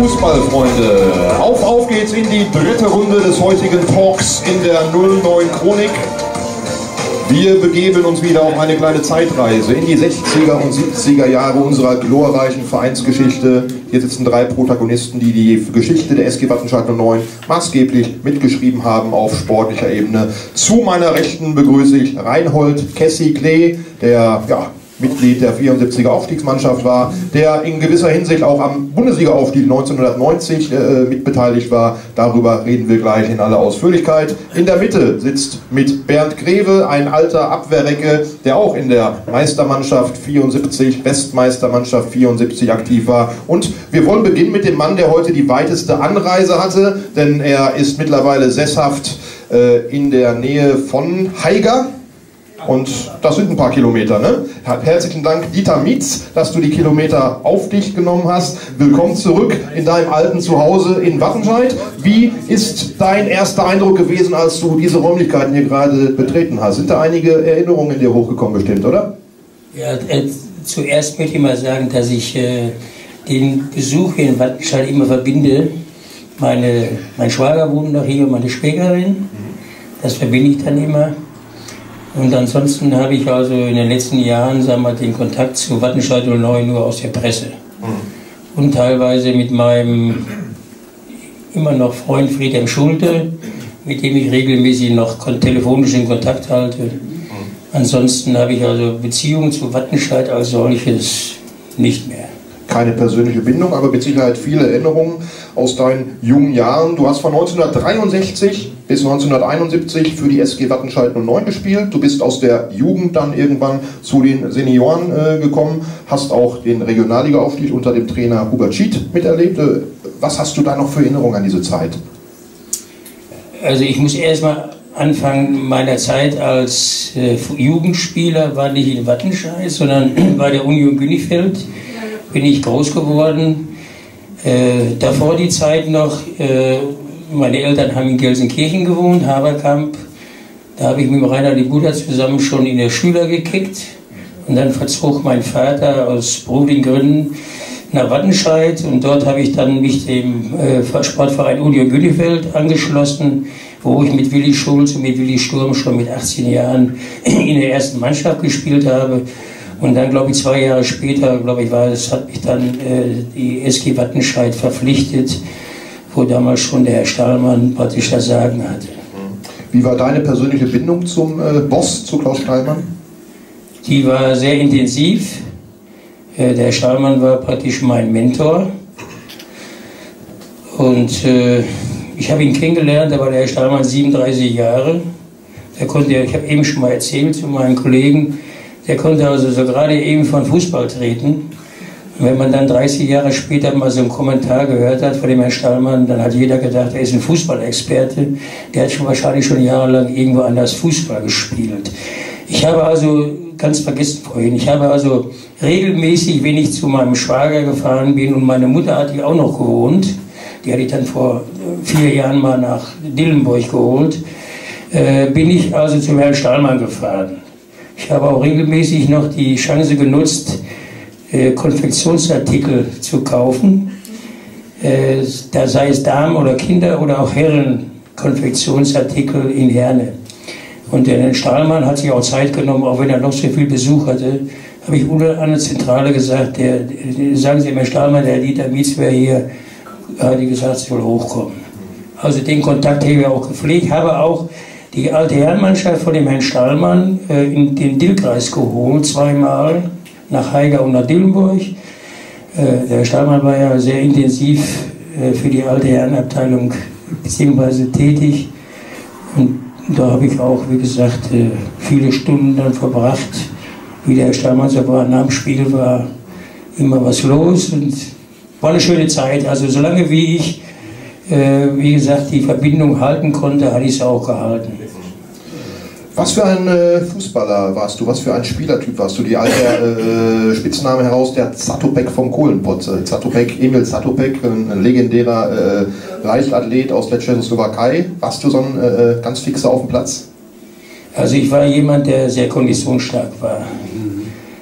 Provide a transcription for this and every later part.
Fußballfreunde, auf geht's in die dritte Runde des heutigen Talks in der 09 Chronik. Wir begeben uns wieder auf eine kleine Zeitreise in die 60er und 70er Jahre unserer glorreichen Vereinsgeschichte. Hier sitzen drei Protagonisten, die die Geschichte der SG Wattenscheid 09 maßgeblich mitgeschrieben haben auf sportlicher Ebene. Zu meiner Rechten begrüße ich Reinhold Kessi Klee, der Mitglied der 74er Aufstiegsmannschaft war, der in gewisser Hinsicht auch am Bundesliga-Aufstieg 1990 mitbeteiligt war. Darüber reden wir gleich in aller Ausführlichkeit. In der Mitte sitzt mit Bernd Greve, ein alter Abwehrrecke, der auch in der Meistermannschaft 74, Westmeistermannschaft 74 aktiv war. Und wir wollen beginnen mit dem Mann, der heute die weiteste Anreise hatte, denn er ist mittlerweile sesshaft in der Nähe von Haiger. Und das sind ein paar Kilometer, ne? Herzlichen Dank, Dieter Mietz, dass du die Kilometer auf dich genommen hast. Willkommen zurück in deinem alten Zuhause in Wattenscheid. Wie ist dein erster Eindruck gewesen, als du diese Räumlichkeiten hier gerade betreten hast? Sind da einige Erinnerungen in dir hochgekommen bestimmt, oder? Ja, zuerst möchte ich mal sagen, dass ich den Besuch hier in Wattenscheid immer verbinde. Mein Schwager wohnt noch hier, meine Schwägerin. Das verbinde ich dann immer. Und ansonsten habe ich also in den letzten Jahren, sagen wir, den Kontakt zu Wattenscheid 09 nur aus der Presse. Und teilweise mit meinem immer noch Freund Friedhelm Schulte, mit dem ich regelmäßig noch telefonisch in Kontakt halte. Ansonsten habe ich also Beziehungen zu Wattenscheid als solches nicht mehr. Keine persönliche Bindung, aber mit Sicherheit viele Erinnerungen aus deinen jungen Jahren. Du hast von 1963 bis 1971 für die SG Wattenscheid 09 gespielt. Du bist aus der Jugend dann irgendwann zu den Senioren gekommen, hast auch den Regionalliga-Aufstieg unter dem Trainer Hubert Schied miterlebt. Was hast du da noch für Erinnerungen an diese Zeit? Also ich muss erstmal anfangen, meiner Zeit als Jugendspieler war nicht in Wattenscheid, sondern bei der Union Günnifeld bin ich groß geworden. Davor die Zeit noch, meine Eltern haben in Gelsenkirchen gewohnt, Haberkamp. Da habe ich mit Rainer Libuda zusammen schon in der Schüler gekickt. Und dann verzog mein Vater aus beruflichen Gründen nach Wattenscheid. Und dort habe ich dann mich dem Sportverein Union Günnifeld angeschlossen, wo ich mit Willi Schulz und mit Willi Sturm schon mit 18 Jahren in der ersten Mannschaft gespielt habe. Und dann, glaube ich, 2 Jahre später, glaube ich, hat mich dann die SG Wattenscheid verpflichtet, wo damals schon der Herr Stahlmann praktisch das Sagen hatte. Wie war deine persönliche Bindung zum Boss, zu Klaus Stahlmann? Die war sehr intensiv. Der Herr Stahlmann war praktisch mein Mentor. Und ich habe ihn kennengelernt, da war der Herr Stahlmann 37 Jahre. Ich habe eben schon mal erzählt zu meinen Kollegen, der konnte also so gerade eben von Fußball treten. Und wenn man dann 30 Jahre später mal so einen Kommentar gehört hat von dem Herrn Stahlmann, dann hat jeder gedacht, er ist ein Fußballexperte. Der hat wahrscheinlich schon jahrelang irgendwo anders Fußball gespielt. Ich habe also, ganz vergessen vorhin, ich habe also regelmäßig, wenn ich zu meinem Schwager gefahren bin, und meine Mutter hat hier auch noch gewohnt, die hatte ich dann vor 4 Jahren mal nach Dillenburg geholt, bin ich also zum Herrn Stahlmann gefahren. Ich habe auch regelmäßig noch die Chance genutzt, Konfektionsartikel zu kaufen, da sei es Damen- oder Kinder- oder auch Herren-Konfektionsartikel in Herne. Und der Herr Stahlmann hat sich auch Zeit genommen, auch wenn er noch so viel Besuch hatte, habe ich unter an der Zentrale gesagt, sagen Sie dem Herrn Stahlmann, der Herr Dieter Mietz wäre hier, hat die gesagt, sie soll hochkommen. Also den Kontakt habe ich auch gepflegt, habe auch die alte Herrenmannschaft von dem Herrn Stahlmann in den Dillkreis geholt, 2-mal nach Haiger und nach Dillenburg. Der Herr Stahlmann war ja sehr intensiv für die alte Herrenabteilung beziehungsweise tätig. Und da habe ich auch, wie gesagt, viele Stunden dann verbracht. Wie der Herr Stahlmann so war, nach dem Spiel war immer was los und war eine schöne Zeit. Also solange wie ich wie gesagt, die Verbindung halten konnte, hatte ich es auch gehalten. Was für ein Fußballer warst du? Was für ein Spielertyp warst du? Die alte Spitzname heraus, der Zatopek vom Kohlenpott. Emil Zatopek, ein legendärer Leichtathlet aus der Tschechoslowakei. Warst du so ein ganz fixer auf dem Platz? Also ich war jemand, der sehr konditionsstark war.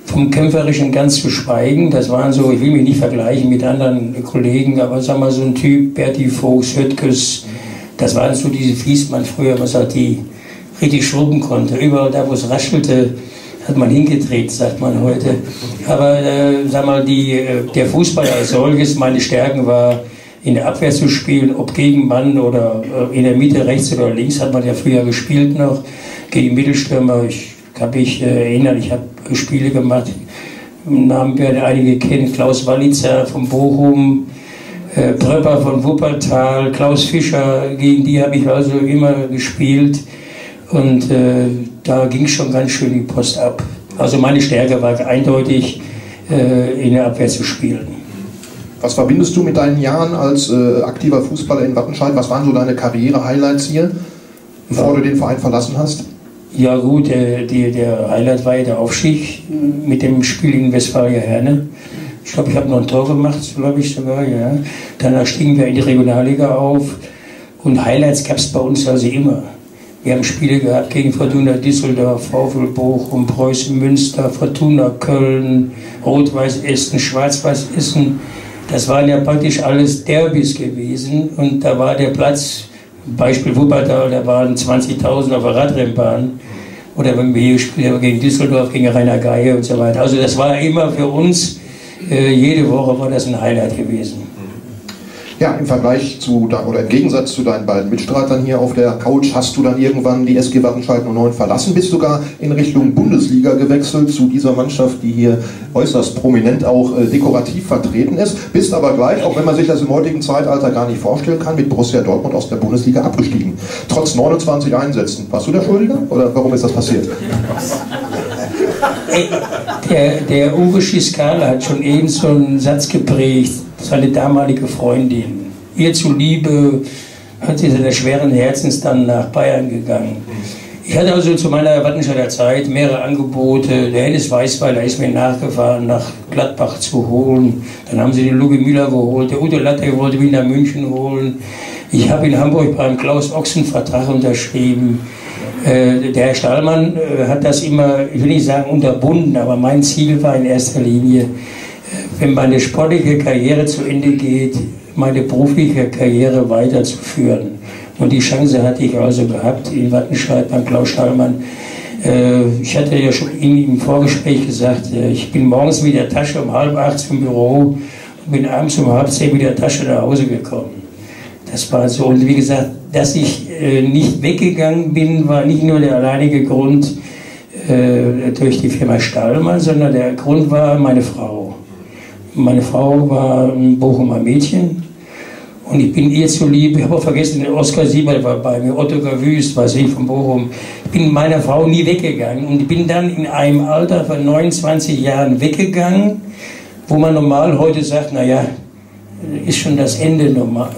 vom Kämpferischen ganz zu schweigen. Das waren so, ich will mich nicht vergleichen mit anderen Kollegen, aber sag mal so ein Typ, Berti Vogts, Höttges, das waren so diese Fließmann früher, was halt die richtig schrubben konnte. Überall da, wo es raschelte, hat man hingedreht, sagt man heute. Aber sag mal, der Fußball als solches, meine Stärken war, in der Abwehr zu spielen, ob gegen Mann oder in der Mitte, rechts oder links, hat man ja früher gespielt noch, gegen Mittelstürmer. Ich kann mich erinnern, ich habe Spiele gemacht, Namen werden einige kennen, Klaus Walitzer von Bochum, Pröpper von Wuppertal, Klaus Fischer, gegen die habe ich also immer gespielt. Und da ging es schon ganz schön die Post ab. Also meine Stärke war eindeutig, in der Abwehr zu spielen. Was verbindest du mit deinen Jahren als aktiver Fußballer in Wattenscheid? Was waren so deine Karriere-Highlights hier, bevor du den Verein verlassen hast? Ja gut, der Highlight war ja der Aufstieg mit dem Spiel in Westfalia Herne. Ich glaube, ich habe noch ein Tor gemacht, glaube ich sogar, ja. Danach stiegen wir in die Regionalliga auf und Highlights gab es bei uns also immer. Wir haben Spiele gehabt gegen Fortuna Düsseldorf, VfL Bochum, Preußen Münster, Fortuna Köln, Rot-Weiß Essen, Schwarz-Weiß Essen. Das waren ja praktisch alles Derbys gewesen und da war der Platz, Beispiel Wuppertal, da waren 20.000 auf der Radrennbahn. Oder wenn wir hier gespielt haben gegen Düsseldorf, gegen Rainer Geier und so weiter. Also das war immer für uns, jede Woche war das ein Highlight gewesen. Ja, im Vergleich zu, oder im Gegensatz zu deinen beiden Mitstreitern hier auf der Couch, hast du dann irgendwann die SG Wattenscheid 09 verlassen, bist sogar in Richtung Bundesliga gewechselt zu dieser Mannschaft, die hier äußerst prominent auch dekorativ vertreten ist, bist aber gleich, auch wenn man sich das im heutigen Zeitalter gar nicht vorstellen kann, mit Borussia Dortmund aus der Bundesliga abgestiegen. Trotz 29 Einsätzen. Warst du der Schuldige oder warum ist das passiert? Der Uwe Schiskala hat schon eben so einen Satz geprägt, seine damalige Freundin. Ihr zuliebe hat sie seiner schweren Herzens dann nach Bayern gegangen. Ich hatte also zu meiner Wattenscheider Zeit mehrere Angebote. Der Hennes Weißweiler ist mir nachgefahren, nach Gladbach zu holen. Dann haben sie den Lugi Müller geholt. Der Udo Latte wollte mich nach München holen. Ich habe in Hamburg beim Klaus Ochsen Vertrag unterschrieben. Der Herr Stahlmann hat das immer, ich will nicht sagen unterbunden, aber mein Ziel war in erster Linie, wenn meine sportliche Karriere zu Ende geht, meine berufliche Karriere weiterzuführen. Und die Chance hatte ich also gehabt in Wattenscheid beim Klaus Stahlmann. Ich hatte ja schon im Vorgespräch gesagt, ich bin morgens mit der Tasche um 7:30 zum Büro und bin abends um 9:30 mit der Tasche nach Hause gekommen. Das war so. Und wie gesagt, dass ich nicht weggegangen bin, war nicht nur der alleinige Grund durch die Firma Stahlmann, sondern der Grund war meine Frau. Meine Frau war ein Bochumer Mädchen und ich bin ihr zuliebe, ich habe auch vergessen, Oskar Siebert war bei mir, Otto Gavüst, weiß ich, von Bochum. Ich bin meiner Frau nie weggegangen und bin dann in einem Alter von 29 Jahren weggegangen, wo man normal heute sagt, naja, ist schon das Ende normal,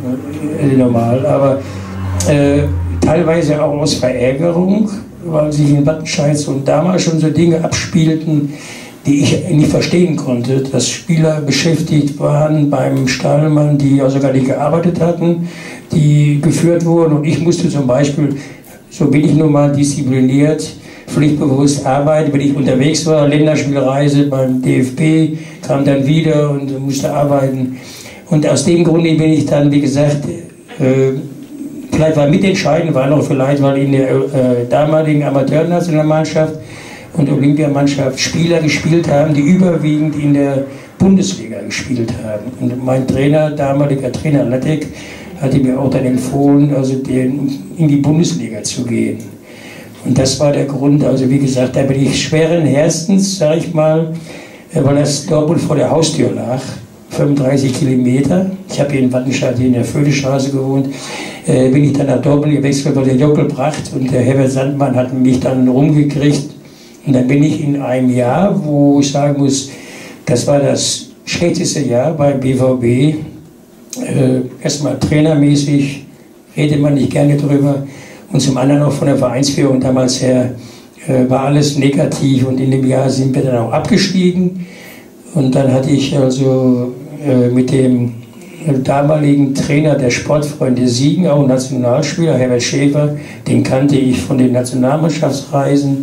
aber teilweise auch aus Verärgerung, weil sich in Wattenscheid so damals schon so Dinge abspielten, die ich nicht verstehen konnte, dass Spieler beschäftigt waren beim Stahlmann, die also gar nicht gearbeitet hatten, die geführt wurden und ich musste zum Beispiel, so bin ich nun mal diszipliniert, pflichtbewusst arbeiten, wenn ich unterwegs war, Länderspielreise beim DFB, kam dann wieder und musste arbeiten. Und aus dem Grunde bin ich dann, wie gesagt, vielleicht war mitentscheidend, war noch vielleicht, weil in der damaligen Amateurnationalmannschaft und Olympiamannschaft Spieler gespielt haben, die überwiegend in der Bundesliga gespielt haben. Und mein Trainer, damaliger Trainer Lattek, hatte mir auch dann empfohlen, also in die Bundesliga zu gehen. Und das war der Grund, also wie gesagt, da bin ich schweren Herzens, sage ich mal, weil das Dortmund vor der Haustür lag, 35 Kilometer. Ich habe hier in Wattenscheid, hier in der Föhlestraße gewohnt, bin ich dann nach Dortmund gewechselt, weil der Jockel Bracht und der Herbert Sandmann hatten mich dann rumgekriegt. Und dann bin ich in einem Jahr, wo ich sagen muss, das war das schlechteste Jahr beim BVB. Erstmal trainermäßig, redet man nicht gerne drüber. Und zum anderen auch von der Vereinsführung damals her war alles negativ. Und in dem Jahr sind wir dann auch abgestiegen. Und dann hatte ich also mit dem damaligen Trainer der Sportfreunde Siegen, auch Nationalspieler, Herbert Schäfer, den kannte ich von den Nationalmannschaftsreisen,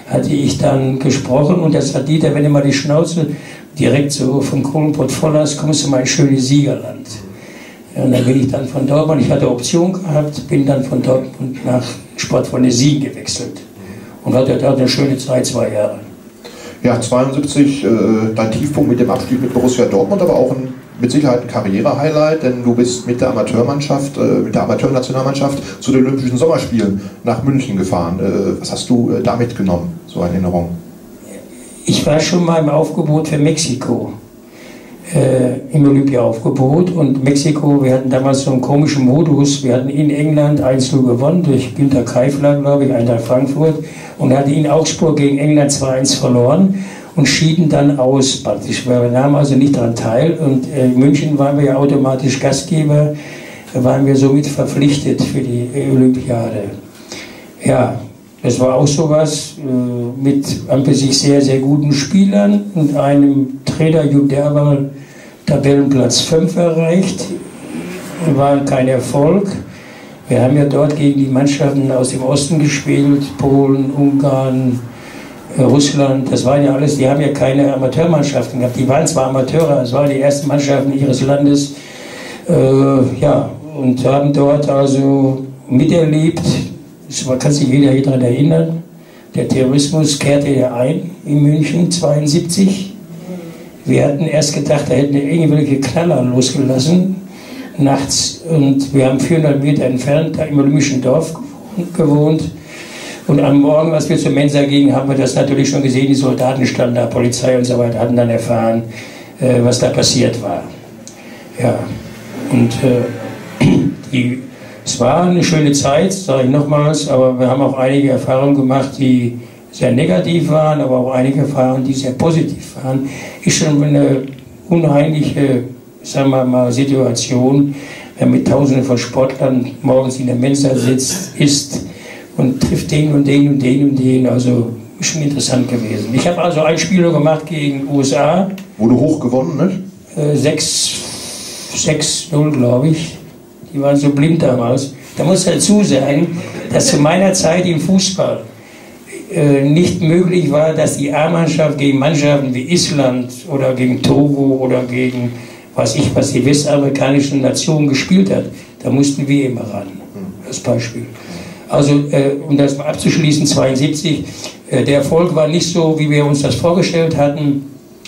hatte ich dann gesprochen und da sagt Dieter, wenn du mal die Schnauze direkt so vom Kohlenpott voll hast, kommst du mal in schönes Siegerland. Ja, und dann bin ich dann von Dortmund, ich hatte Option gehabt, bin dann von Dortmund nach Sportfreunde Siegen gewechselt und hatte dort eine schöne Zeit, 2 Jahre. Ja, 72, dein Tiefpunkt mit dem Abstieg mit Borussia Dortmund, aber auch mit Sicherheit ein Karriere-Highlight, denn du bist mit der Amateurmannschaft, mit der Amateurnationalmannschaft zu den Olympischen Sommerspielen nach München gefahren. Was hast du da mitgenommen, so eine Erinnerung? Ich war schon mal im Aufgebot für Mexiko, im Olympia-Aufgebot, und Mexiko, wir hatten damals so einen komischen Modus, wir hatten in England 1:0 gewonnen durch Günter Keifler, glaube ich, Eintracht Frankfurt, und hatten in Augsburg gegen England 2:1 verloren und schieden dann aus praktisch. Wir nahmen also nicht daran teil, und in München waren wir ja automatisch Gastgeber, waren wir somit verpflichtet für die Olympiade. Ja, das war auch sowas mit an sich sehr, sehr guten Spielern und einem Trainer, Jupp Derwall, Tabellenplatz 5 erreicht. War kein Erfolg. Wir haben ja dort gegen die Mannschaften aus dem Osten gespielt, Polen, Ungarn, Russland. Das waren ja alles, die haben ja keine Amateurmannschaften gehabt. Die waren zwar Amateure, es waren die ersten Mannschaften ihres Landes. Ja, und haben dort also miterlebt. Man kann sich jeder daran erinnern, der Terrorismus kehrte ja ein in München 72. Wir hatten erst gedacht, da hätten irgendwelche Knaller losgelassen nachts, und wir haben 400 Meter entfernt da im Olympischen Dorf gewohnt. Und am Morgen, als wir zur Mensa gingen, haben wir das natürlich schon gesehen, die Soldaten standen da, Polizei und so weiter, hatten dann erfahren, was da passiert war. Ja, und es war eine schöne Zeit, sage ich nochmals, aber wir haben auch einige Erfahrungen gemacht, die sehr negativ waren, aber auch einige Erfahrungen, die sehr positiv waren. Ist schon eine unheimliche, sagen wir mal, Situation, wenn mit Tausenden von Sportlern morgens in der Mensa sitzt, isst und trifft den und den und den und den. Also ist schon interessant gewesen. Ich habe also ein Spiel gemacht gegen USA. Wo du hoch gewonnen, ne? 6:0, glaube ich. Die waren so blind damals. Da muss dazu sagen, dass zu meiner Zeit im Fußball nicht möglich war, dass die A-Mannschaft gegen Mannschaften wie Island oder gegen Togo oder gegen, was die westamerikanischen Nationen gespielt hat. Da mussten wir immer ran, als Beispiel. Also, um das mal abzuschließen, 72, der Erfolg war nicht so, wie wir uns das vorgestellt hatten.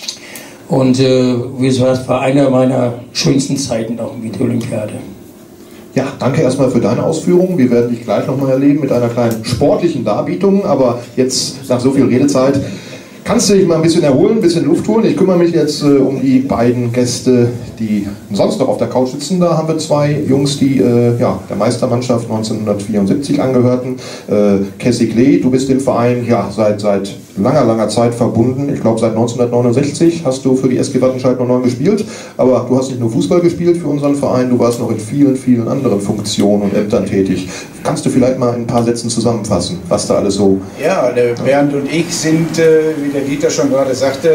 Und es war einer meiner schönsten Zeiten auch mit der Olympiade. Ja, danke erstmal für deine Ausführungen. Wir werden dich gleich nochmal erleben mit einer kleinen sportlichen Darbietung. Aber jetzt, nach so viel Redezeit, kannst du dich mal ein bisschen erholen, ein bisschen Luft holen. Ich kümmere mich jetzt um die beiden Gäste, die sonst noch auf der Couch sitzen. Da haben wir 2 Jungs, die der Meistermannschaft 1974 angehörten. Cassie Klee, du bist dem Verein seit langer Zeit verbunden. Ich glaube, seit 1969 hast du für die SG Wattenscheid 09 gespielt. Aber du hast nicht nur Fußball gespielt für unseren Verein, du warst noch in vielen, vielen anderen Funktionen und Ämtern tätig. Kannst du vielleicht mal in ein paar Sätzen zusammenfassen, was da alles so... Ja, der Bernd und ich sind, wie der Dieter schon gerade sagte,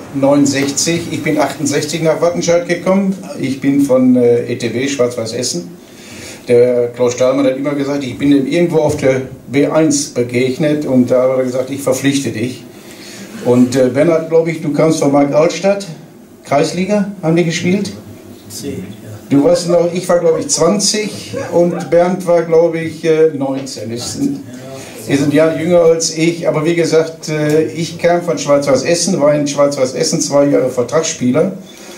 69. Ich bin 68 nach Wattenscheid gekommen. Ich bin von ETW, Schwarz-Weiß Essen. Der Klaus Stahlmann hat immer gesagt, ich bin ihm irgendwo auf der B1 begegnet, und da hat er gesagt, ich verpflichte dich. Und Bernhard, glaube ich, du kamst von Mark Altstadt, Kreisliga, haben die gespielt? 10, ja. Du warst noch, ich war glaube ich 20 und Bernd war glaube ich 19. Die sind ja jünger als ich, aber wie gesagt, ich kam von Schwarz-Weiß Essen, war in Schwarz-Weiß Essen 2 Jahre Vertragsspieler.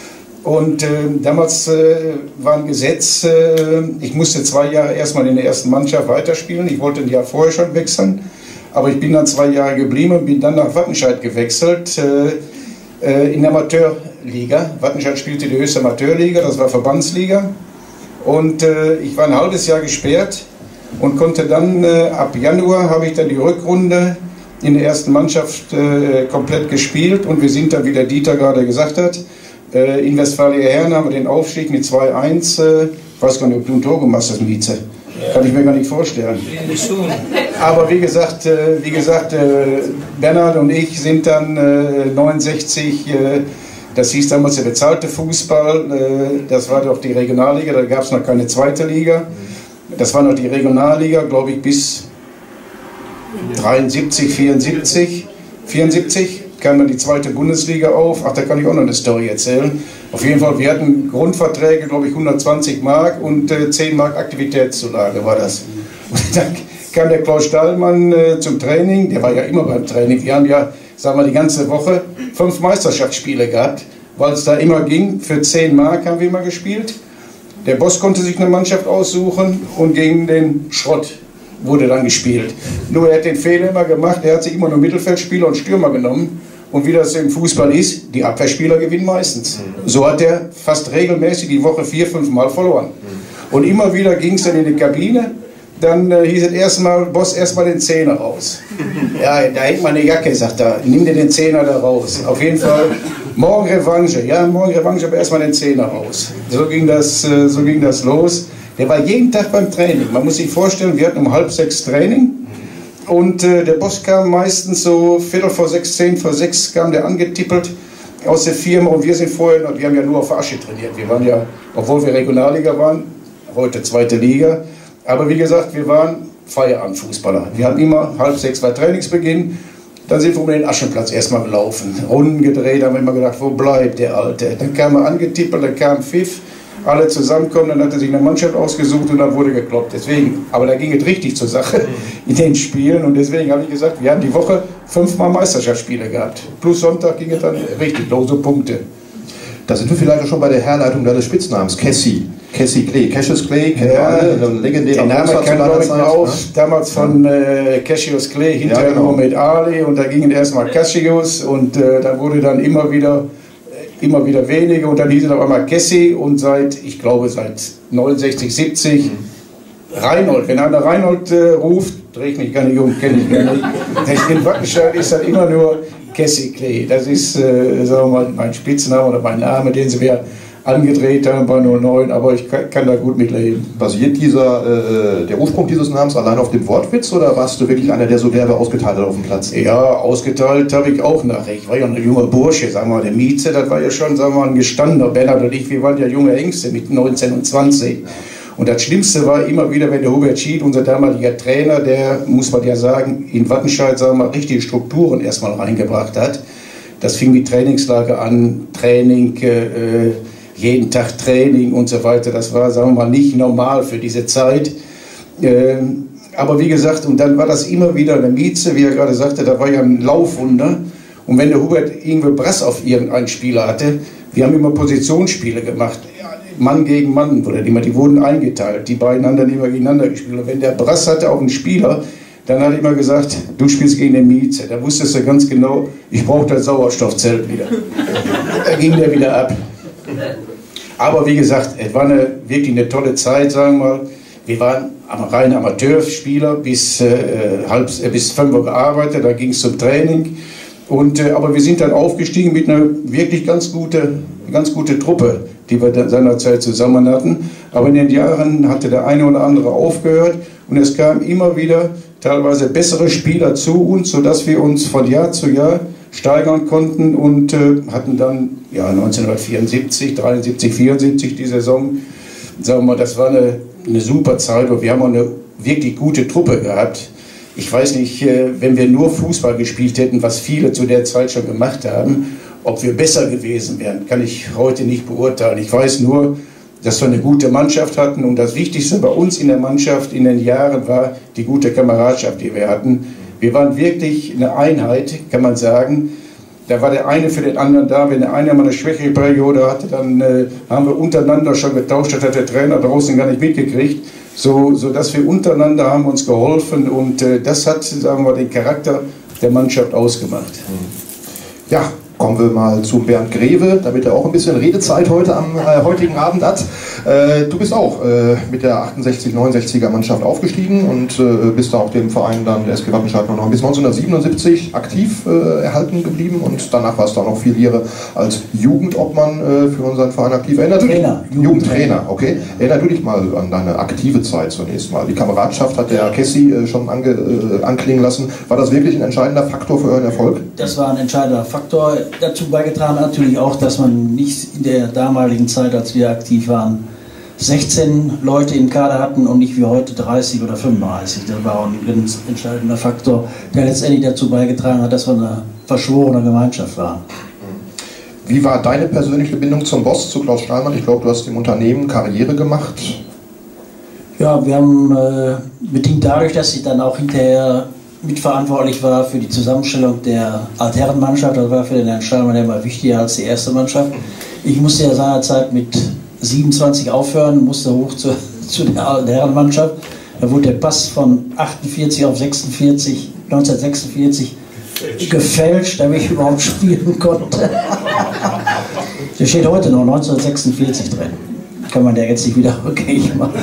Und damals war ein Gesetz, ich musste 2 Jahre erstmal in der ersten Mannschaft weiterspielen. Ich wollte ein Jahr vorher schon wechseln, aber ich bin dann 2 Jahre geblieben und bin dann nach Wattenscheid gewechselt in der Amateurliga. Wattenscheid spielte die höchste Amateurliga, das war Verbandsliga. Und ich war ein halbes Jahr gesperrt und konnte dann, ab Januar habe ich dann die Rückrunde in der ersten Mannschaft komplett gespielt, und wir sind dann, wie der Dieter gerade gesagt hat, in Westfalia Herne haben wir den Aufstieg mit 2:1. Ich weiß gar nicht, ob du ein Tor gemacht hast, Mieze. Kann ich mir gar nicht vorstellen. Aber wie gesagt, Bernhard und ich sind dann 69, das hieß damals der bezahlte Fußball, das war doch die Regionalliga, da gab es noch keine zweite Liga. Das war noch die Regionalliga, glaube ich, bis 73, 74 kam dann die zweite Bundesliga auf. Ach, da kann ich auch noch eine Story erzählen. Auf jeden Fall, wir hatten Grundverträge, glaube ich, 120 Mark und 10 Mark Aktivitätszulage war das. Und dann kam der Klaus Stahlmann zum Training, der war ja immer beim Training. Wir haben ja, sagen wir, die ganze Woche 5 Meisterschaftsspiele gehabt, weil es da immer ging. Für 10 Mark haben wir immer gespielt. Der Boss konnte sich eine Mannschaft aussuchen und gegen den Schrott wurde dann gespielt. Nur er hat den Fehler immer gemacht, er hat sich immer nur Mittelfeldspieler und Stürmer genommen. Und wie das im Fußball ist, die Abwehrspieler gewinnen meistens. So hat er fast regelmäßig die Woche 4, 5 Mal verloren. Und immer wieder ging es dann in die Kabine. Dann hieß es erstmal, Boss, erstmal den Zehner raus. Ja, da hängt meine Jacke, sagt er, nimm dir den Zehner da raus. Auf jeden Fall, morgen Revanche. Ja, morgen Revanche, aber erstmal den Zehner raus. So ging das los. Der war jeden Tag beim Training. Man muss sich vorstellen, wir hatten um 5:30 Training. Und der Boss kam meistens so 5:45, 5:10 kam der angetippelt aus der Firma. Und wir haben ja nur auf Asche trainiert. Wir waren ja, obwohl wir Regionalliga waren, heute zweite Liga. Aber wie gesagt, wir waren Feierabendfußballer. Wir hatten immer 5:30 war Trainingsbeginn. Dann sind wir um den Aschenplatz erstmal gelaufen. Runden gedreht, haben wir immer gedacht, wo bleibt der Alte? Dann kam er angetippelt, dann kam Pfiff. Alle zusammenkommen, dann hat er sich eine Mannschaft ausgesucht und dann wurde gekloppt. Deswegen, aber da ging es richtig zur Sache in den Spielen und deswegen habe ich gesagt, wir haben die Woche 5 Mal Meisterschaftsspiele gehabt. Plus Sonntag ging es dann richtig los, so Punkte. Da sind wir vielleicht auch schon bei der Herleitung deines Spitznamens, Cassie Clay. Cassius Clay, kennt ihr alle, ein legendärer Name kam auf, damals von Cassius Clay, hinterher ja, genau. Muhammad Ali und da ging es erstmal Cassius und da wurde dann immer wieder weniger und dann hieß es auf einmal Cassie und ich glaube seit 69, 70 Reinhold. Wenn einer Reinhold ruft, drehe ich mich gar nicht um, kenne ich gar nicht. In Wattenscheid ist dann immer nur Cassie Clay. Das ist sagen wir mal, mein Spitzname oder mein Name, den sie mir angedreht haben bei 09, aber ich kann da gut mitleben. Basiert der Ursprung dieses Namens allein auf dem Wortwitz oder warst du wirklich einer, der so derbe ausgeteilt hat auf dem Platz? Ja, ausgeteilt habe ich auch nachher. Ich war ja ein junger Bursche, sagen wir mal, der Mieze, das war ja schon, sagen wir mal, ein gestandener. Bernhard und ich, wir waren ja junge Ängste mit 19 und 20. Und das Schlimmste war immer wieder, wenn der Hubert Schied, unser damaliger Trainer, der, muss man ja sagen, in Wattenscheid, sagen wir mal, richtige Strukturen erstmal reingebracht hat. Das fing mit Trainingslager an, Training, jeden Tag Training und so weiter. Das war, sagen wir mal, nicht normal für diese Zeit. Aber wie gesagt, und dann war das immer wieder eine Mieze, wie er gerade sagte, da war ja ein Laufwunder. Und wenn der Hubert Ingwe Brass auf irgendeinen Spieler hatte, wir haben immer Positionsspiele gemacht. Mann gegen Mann, die wurden eingeteilt. Die beiden haben dann immer gegeneinander gespielt. Und wenn der Brass hatte auf einen Spieler, dann hat er immer gesagt, du spielst gegen den Mieze. Da wusstest du ganz genau, ich brauche das Sauerstoffzelt wieder. Da ging der wieder ab. Aber wie gesagt, es war wirklich eine tolle Zeit, sagen wir mal. Wir waren reine Amateurspieler, bis 5 Uhr gearbeitet, da ging es zum Training. Aber wir sind dann aufgestiegen mit einer wirklich ganz gute Truppe, die wir seinerzeit zusammen hatten. Aber in den Jahren hatte der eine oder andere aufgehört und es kamen immer wieder teilweise bessere Spieler zu uns, sodass wir uns von Jahr zu Jahr steigern konnten und hatten dann 1974, 73, 74 die Saison, sagen wir mal, das war eine super Zeit und wir haben auch eine wirklich gute Truppe gehabt. Ich weiß nicht, wenn wir nur Fußball gespielt hätten, was viele zu der Zeit schon gemacht haben, ob wir besser gewesen wären, kann ich heute nicht beurteilen. Ich weiß nur, dass wir eine gute Mannschaft hatten und das Wichtigste bei uns in der Mannschaft in den Jahren war die gute Kameradschaft, die wir hatten. Wir waren wirklich eine Einheit, kann man sagen. Da war der eine für den anderen da. Wenn der eine mal eine schwächere Periode hatte, dann haben wir untereinander schon getauscht. Das hat der Trainer draußen gar nicht mitgekriegt. So dass wir untereinander haben uns geholfen und das hat, sagen wir, den Charakter der Mannschaft ausgemacht. Ja, kommen wir mal zu Bernd Greve, damit er auch ein bisschen Redezeit heute am heutigen Abend hat. Du bist auch mit der 68-69er Mannschaft aufgestiegen und bist da auch dem Verein dann, der SG Wattenscheid, noch bis 1977 aktiv erhalten geblieben und danach warst du auch noch 4 Jahre als Jugendobmann für unseren Verein aktiv. Jugendtrainer, okay. Erinner du dich mal an deine aktive Zeit zunächst mal. Die Kameradschaft hat der Cassie schon anklingen lassen. War das wirklich ein entscheidender Faktor für euren Erfolg? Das war ein entscheidender Faktor. Dazu beigetragen natürlich auch, dass man nicht in der damaligen Zeit, als wir aktiv waren, 16 Leute im Kader hatten und nicht wie heute 30 oder 35. Das war auch ein ganz entscheidender Faktor, der letztendlich dazu beigetragen hat, dass wir eine verschworene Gemeinschaft waren. Wie war deine persönliche Bindung zum Boss, zu Klaus Stahlmann? Ich glaube, du hast im Unternehmen Karriere gemacht. Ja, wir haben bedingt dadurch, dass ich dann auch hinterher mitverantwortlich war für die Zusammenstellung der Altherrenmannschaft, das war für den Herrn Stahlmann immer wichtiger als die erste Mannschaft. Ich musste ja seinerzeit mit 27 aufhören, musste hoch zu der Altherrenmannschaft. Da wurde der Pass von 48 auf 46, 1946 gefälscht, damit ich überhaupt spielen konnte. Der steht heute noch 1946 drin. Kann man der jetzt nicht wieder rückgängig machen.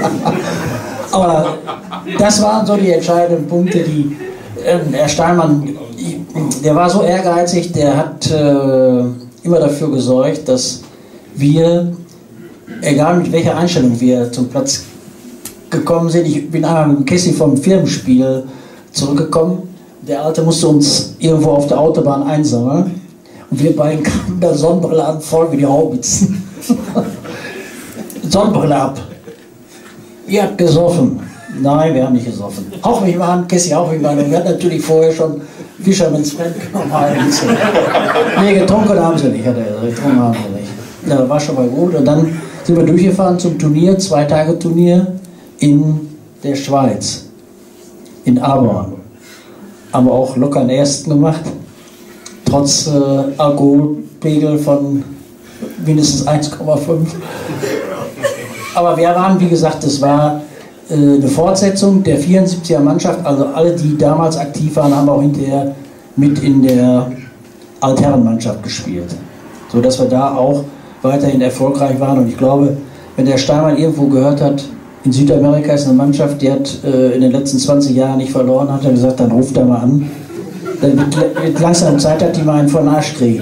Aber das waren so die entscheidenden Punkte, die Herr Stahlmann, der war so ehrgeizig, der hat immer dafür gesorgt, dass wir, egal mit welcher Einstellung wir zum Platz gekommen sind, ich bin einmal mit dem Kessi vom Firmenspiel zurückgekommen, der Alte musste uns irgendwo auf der Autobahn einsammeln und wir beiden kamen da Sonnenbrille an, voll wie die Haubitzen. Sonnenbrille ab. Ihr habt gesoffen. Nein, wir haben nicht gesoffen. Hauch mich mal an, Kessi, hauch mich mal an. Und wir hatten natürlich vorher schon Fisherman's Friend genommen. Nee, getrunken haben sie nicht, hat er gesagt. Getrunken haben sie nicht. Ja, war schon mal gut. Und dann sind wir durchgefahren zum Turnier, 2-Tage-Turnier in der Schweiz. In Aarborn. Haben wir auch locker den ersten gemacht. Trotz Alkoholpegel von mindestens 1,5. Aber wir waren, wie gesagt, das war eine Fortsetzung der 74er Mannschaft. Also alle, die damals aktiv waren, haben auch hinterher mit in der Altherrenmannschaft gespielt. So dass wir da auch weiterhin erfolgreich waren. Und ich glaube, wenn der Stahlmann irgendwo gehört hat, in Südamerika ist eine Mannschaft, die hat in den letzten 20 Jahren nicht verloren, hat er gesagt, dann ruft er mal an. Dann wird langsam Zeit, dass die mal einen von den Arsch kriegen.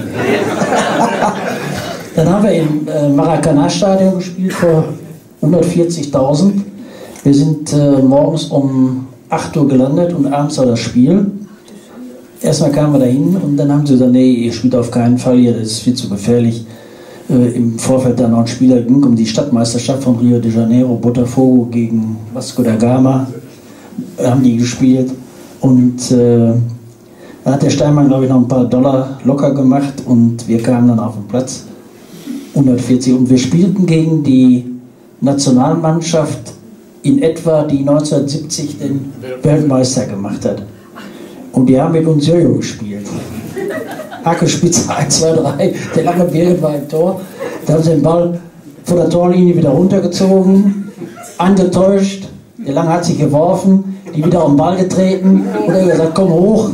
Dann haben wir im Maracanã-Stadion gespielt vor 140.000. Wir sind morgens um 8 Uhr gelandet und abends war das Spiel. Erstmal kamen wir dahin und dann haben sie gesagt, nee, ihr spielt auf keinen Fall hier, das ist viel zu gefährlich. Im Vorfeld dann noch ein Spieler ging um die Stadtmeisterschaft von Rio de Janeiro, Botafogo gegen Vasco da Gama, haben die gespielt. Und da hat der Steinmann, glaube ich, noch ein paar Dollar locker gemacht und wir kamen dann auf den Platz. 140. Und wir spielten gegen die Nationalmannschaft in etwa, die 1970 den Weltmeister gemacht hat. Und die haben mit uns Jojo gespielt. Hacke-Spitze 1, 2, 3, der lange Birgen war im Tor. Da haben sie den Ball von der Torlinie wieder runtergezogen, angetäuscht. Der Lange hat sich geworfen, die wieder auf den Ball getreten und er hat gesagt, komm hoch.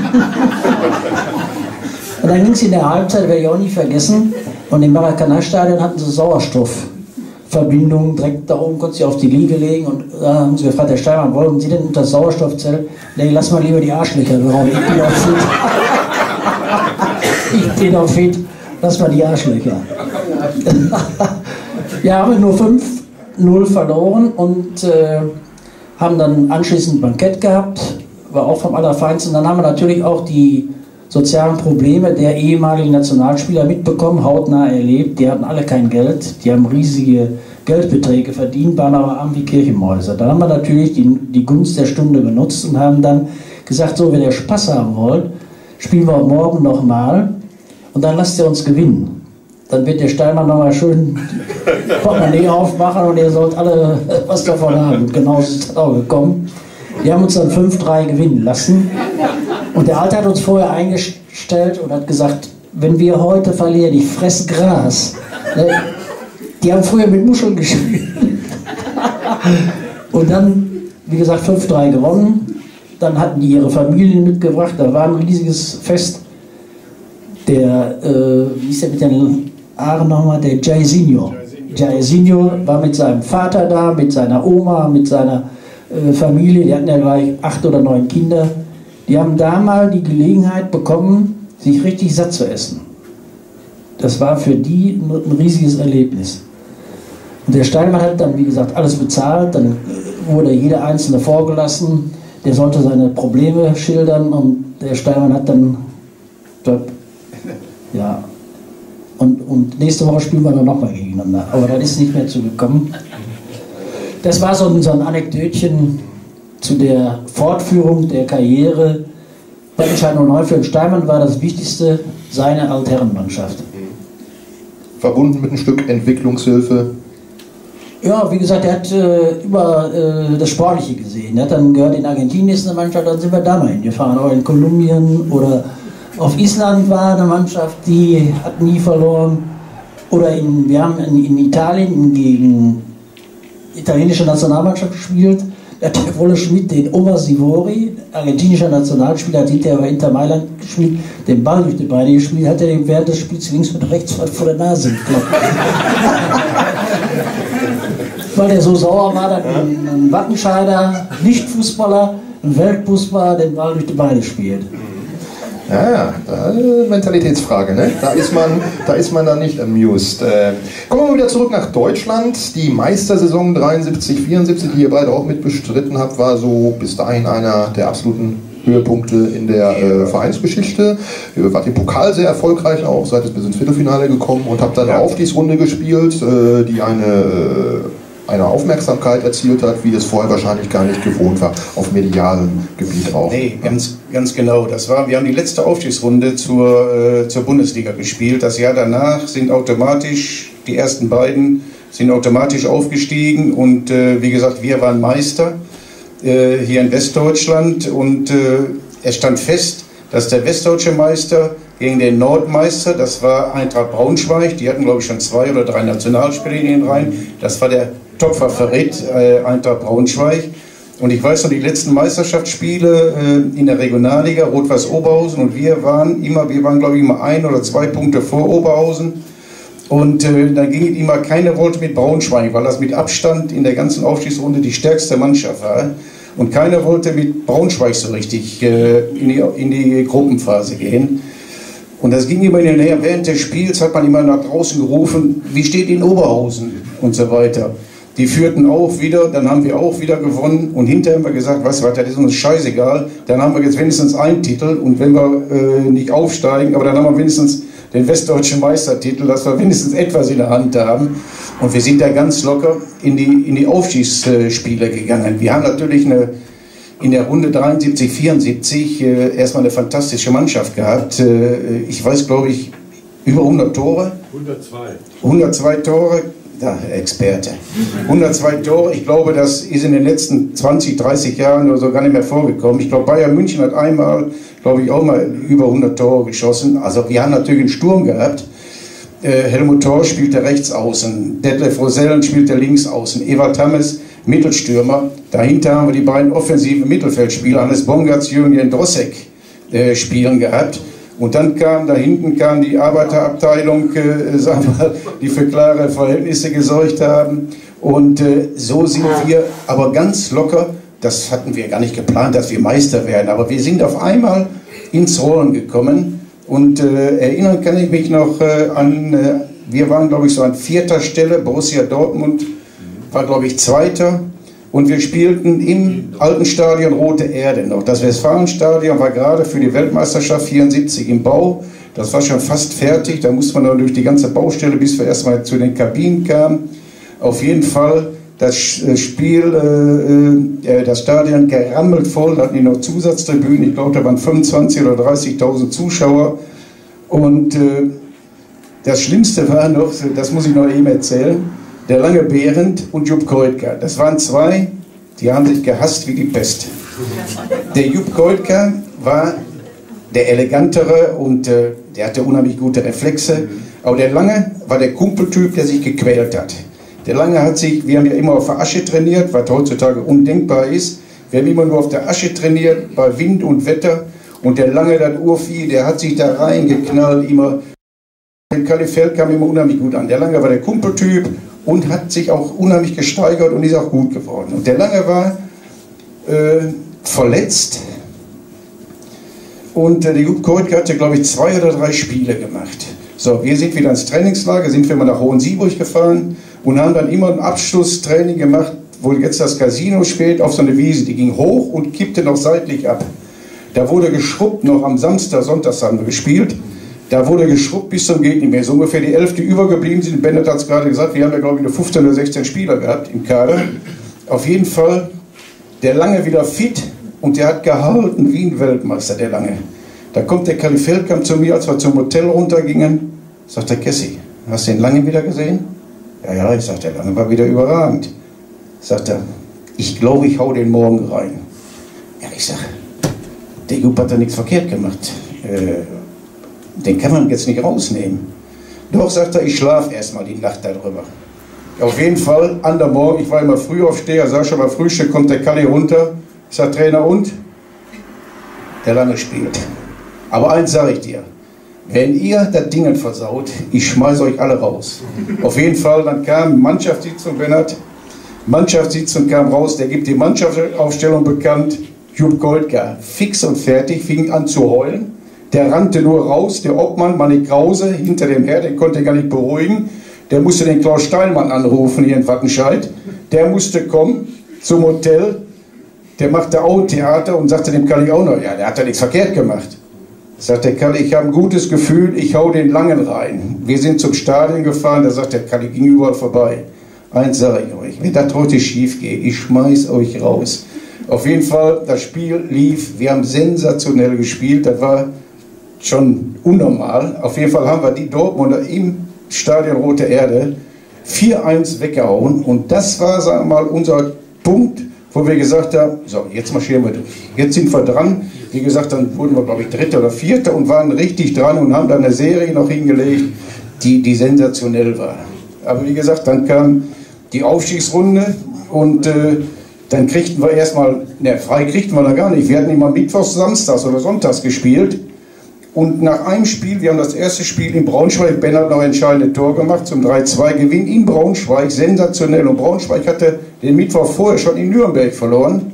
Und dann ging es in der Halbzeit, werde ich auch nie vergessen, und im Maracanã-Stadion hatten sie Sauerstoffverbindungen, direkt da oben konnte sie auf die Liege legen und da haben sie gefragt, Herr Steinmann, wollen Sie denn unter das Sauerstoffzelt? Nee, lass mal lieber die Arschlöcher drauf, ich bin auch fit. Ich bin auch fit, lass mal die Arschlöcher. Ja, haben wir nur 5-0 verloren und haben dann anschließend ein Bankett gehabt, war auch vom Allerfeinsten. Dann haben wir natürlich auch die sozialen Probleme der ehemaligen Nationalspieler mitbekommen, hautnah erlebt. Die hatten alle kein Geld, die haben riesige Geldbeträge verdient, waren aber arm wie Kirchenmäuse. Da haben wir natürlich die Gunst der Stunde benutzt und haben dann gesagt, so, wenn ihr Spaß haben wollt, spielen wir morgen nochmal und dann lasst ihr uns gewinnen. Dann wird der Steinmann nochmal schön Portemonnaie aufmachen und ihr sollt alle was davon haben. Und genau so ist das auch gekommen. Die haben uns dann 5-3 gewinnen lassen. Und der Alte hat uns vorher eingestellt und hat gesagt, wenn wir heute verlieren, ich fress Gras. Die haben früher mit Muscheln gespielt. Und dann, wie gesagt, 5-3 gewonnen. Dann hatten die ihre Familien mitgebracht. Da war ein riesiges Fest. Der, wie ist der mit den Haaren nochmal? Der Jairzinho. Jairzinho war mit seinem Vater da, mit seiner Oma, mit seiner Familie. Die hatten ja gleich 8 oder 9 Kinder. Die haben da mal die Gelegenheit bekommen, sich richtig satt zu essen. Das war für die ein riesiges Erlebnis. Und der Steinmann hat dann, wie gesagt, alles bezahlt. Dann wurde jeder Einzelne vorgelassen. Der sollte seine Probleme schildern. Und der Steinmann hat dann, ja, Und nächste Woche spielen wir dann nochmal gegeneinander. Aber das ist nicht mehr zugekommen. Das war so ein Anekdötchen zu der Fortführung der Karriere. Wattenscheid 09 für den Steinmann war das Wichtigste, seine Altherrenmannschaft. Verbunden mit ein Stück Entwicklungshilfe. Ja, wie gesagt, er hat über das Sportliche gesehen. Er hat dann gehört, in Argentinien ist eine Mannschaft, dann sind wir da mal hingefahren. Oder in Kolumbien oder auf Island war eine Mannschaft, die hat nie verloren. Oder wir haben in Italien gegen die italienische Nationalmannschaft gespielt. Da hat der Wolle Schmidt den Omar Sivori, argentinischer Nationalspieler, hat hinterher bei Inter Mailand gespielt, den Ball durch die Beine gespielt, hat er den während des Spiels links und rechts vor der Nase geklopft. Weil der so sauer war, dass ein Wattenscheider, Nicht-Fußballer, ein Weltfußballer den Ball durch die Beine spielt. Ja, Mentalitätsfrage, ne? Da ist man dann nicht amused. Kommen wir mal wieder zurück nach Deutschland. Die Meistersaison 73/74, die ihr beide auch mit bestritten habt, war so bis dahin einer der absoluten Höhepunkte in der Vereinsgeschichte. Ihr wart im Pokal sehr erfolgreich auch, seid bis ins Viertelfinale gekommen und habt dann eine Aufstiegsrunde gespielt, die eine Aufmerksamkeit erzielt hat, wie es vorher wahrscheinlich gar nicht gewohnt war, auf medialem Gebiet auch. Nee, ganz genau. Wir haben die letzte Aufstiegsrunde zur Bundesliga gespielt. Das Jahr danach sind automatisch, die ersten beiden sind automatisch aufgestiegen und wie gesagt, wir waren Meister hier in Westdeutschland und es stand fest, dass der westdeutsche Meister gegen den Nordmeister, das war Eintracht Braunschweig, die hatten glaube ich schon 2 oder 3 Nationalspieler in den Reihen, das war der Top-Favorit Eintracht Braunschweig. Und ich weiß noch, die letzten Meisterschaftsspiele in der Regionalliga, Rot-Weiß Oberhausen, und wir waren glaube ich immer 1 oder 2 Punkte vor Oberhausen. Und dann ging es immer, keiner wollte mit Braunschweig, weil das mit Abstand in der ganzen Aufstiegsrunde die stärkste Mannschaft war. Und keiner wollte mit Braunschweig so richtig in die Gruppenphase gehen. Und das ging immer hinterher. Während des Spiels hat man immer nach draußen gerufen, wie steht in Oberhausen und so weiter. Die führten auch wieder, dann haben wir auch wieder gewonnen und hinterher haben wir gesagt, weißt du was, das ist uns scheißegal, dann haben wir jetzt wenigstens einen Titel und wenn wir nicht aufsteigen, aber dann haben wir wenigstens den westdeutschen Meistertitel, dass wir wenigstens etwas in der Hand haben. Und wir sind da ganz locker in die Aufstiegsspiele gegangen. Wir haben natürlich in der Runde 73/74 erstmal eine fantastische Mannschaft gehabt. Ich weiß, glaube ich, über 100 Tore. 102 Tore. Ja, Experte. 102 Tore. Ich glaube, das ist in den letzten 20, 30 Jahren oder so gar nicht mehr vorgekommen. Ich glaube, Bayern München hat einmal, glaube ich, auch mal über 100 Tore geschossen. Also wir haben natürlich einen Sturm gehabt. Helmut Thor spielte rechts außen, Detlef Rosellen spielte links außen, Ewald Hammes Mittelstürmer. Dahinter haben wir die beiden offensiven Mittelfeldspieler, Hannes Bongartz, Jürgen Drossek, spielen gehabt. Und dann da hinten kam die Arbeiterabteilung, sagen wir, die für klare Verhältnisse gesorgt haben. Und so sind wir aber ganz locker, das hatten wir gar nicht geplant, dass wir Meister werden, aber wir sind auf einmal ins Rollen gekommen. Und erinnern kann ich mich noch an, wir waren glaube ich so an 4. Stelle, Borussia Dortmund war glaube ich 2. Und wir spielten im alten Stadion Rote Erde noch. Das Westfalenstadion war gerade für die Weltmeisterschaft 74 im Bau. Das war schon fast fertig. Da musste man dann durch die ganze Baustelle, bis wir erstmal zu den Kabinen kamen. Auf jeden Fall das Spiel, das Stadion gerammelt voll. Da hatten die noch Zusatztribünen. Ich glaube, da waren 25.000 oder 30.000 Zuschauer. Und das Schlimmste war noch, das muss ich noch eben erzählen, der Lange Behrendt und Jupp Koitka. Das waren 2, die haben sich gehasst wie die Pest. Der Jupp Koitka war der elegantere und der hatte unheimlich gute Reflexe. Aber der Lange war der Kumpeltyp, der sich gequält hat. Der Lange hat sich, wir haben ja immer auf der Asche trainiert, was heutzutage undenkbar ist. Wir haben immer nur auf der Asche trainiert, bei Wind und Wetter. Und der Lange, das Urvieh, der hat sich da reingeknallt immer. Den Kalifeld kam immer unheimlich gut an. Der Lange war der Kumpeltyp und hat sich auch unheimlich gesteigert und ist auch gut geworden. Und der Lange war verletzt und der Jupp Koitka hatte, glaube ich, 2 oder 3 Spiele gemacht. So, wir sind wieder ins Trainingslager, sind wir mal nach Hohensieburg gefahren und haben dann immer ein Abschlusstraining gemacht, wo jetzt das Casino spielt, auf so eine Wiese. Die ging hoch und kippte noch seitlich ab. Da wurde geschrubbt, noch am Samstag, Sonntag haben wir gespielt. Da wurde geschrubbt bis zum geht nicht mehr. So ungefähr die 11, die übergeblieben sind. Bennett hat es gerade gesagt, wir haben ja glaube ich nur 15 oder 16 Spieler gehabt im Kader. Auf jeden Fall der Lange wieder fit und der hat gehalten wie ein Weltmeister, der Lange. Da kommt der Kalli Feldkamp zu mir, als wir zum Hotel runtergingen. Sagt der Kessi, hast du den Lange wieder gesehen? Ja, ich sag, der Lange war wieder überragend. Sagt er, ich glaube, ich hau den morgen rein. Ja, ich sag, der Jupp hat da nichts verkehrt gemacht. Den kann man jetzt nicht rausnehmen. Doch, sagt er, ich schlafe erstmal die Nacht darüber. Auf jeden Fall, an der Morgen, ich war immer Frühaufsteher, sag schon mal Frühstück, kommt der Kalli runter. Ich sag, Trainer, und? Der Lange spielt. Aber eins sage ich dir, wenn ihr das Ding versaut, ich schmeiße euch alle raus. Auf jeden Fall, dann kam Mannschaftssitzung, Bennett, Mannschaftssitzung kam raus, der gibt die Mannschaftsaufstellung bekannt, Jupp Goldgar, fix und fertig, fing an zu heulen. Der rannte nur raus, der Obmann, Manni Krause, hinter dem her, den konnte er gar nicht beruhigen. Der musste den Klaus Steilmann anrufen hier in Wattenscheid. Der musste kommen zum Hotel. Der machte auch Theater und sagte dem Kalli auch noch, ja, der hat ja nichts verkehrt gemacht. Sagt der Kalli, ich habe ein gutes Gefühl, ich hau den Langen rein. Wir sind zum Stadion gefahren, da sagt der Kalli, ging überall vorbei. Eins sage ich euch, wenn das heute schief geht, ich schmeiß euch raus. Auf jeden Fall, das Spiel lief, wir haben sensationell gespielt, das war schon unnormal. Auf jeden Fall haben wir die Dortmunder im Stadion Rote Erde 4-1 weggehauen und das war, sagen wir mal, unser Punkt, wo wir gesagt haben, so, jetzt marschieren wir durch. Jetzt sind wir dran. Wie gesagt, dann wurden wir, glaube ich, Dritter oder Vierter und waren richtig dran und haben dann eine Serie noch hingelegt, die sensationell war. Aber wie gesagt, dann kam die Aufstiegsrunde und dann kriegten wir erstmal, ne, frei kriegten wir da gar nicht. Wir hatten immer mittwochs, samstags oder sonntags gespielt. Und nach einem Spiel, wir haben das erste Spiel in Braunschweig, Ben hat noch ein entscheidendes Tor gemacht, zum 3-2-Gewinn in Braunschweig, sensationell. Und Braunschweig hatte den Mittwoch vorher schon in Nürnberg verloren.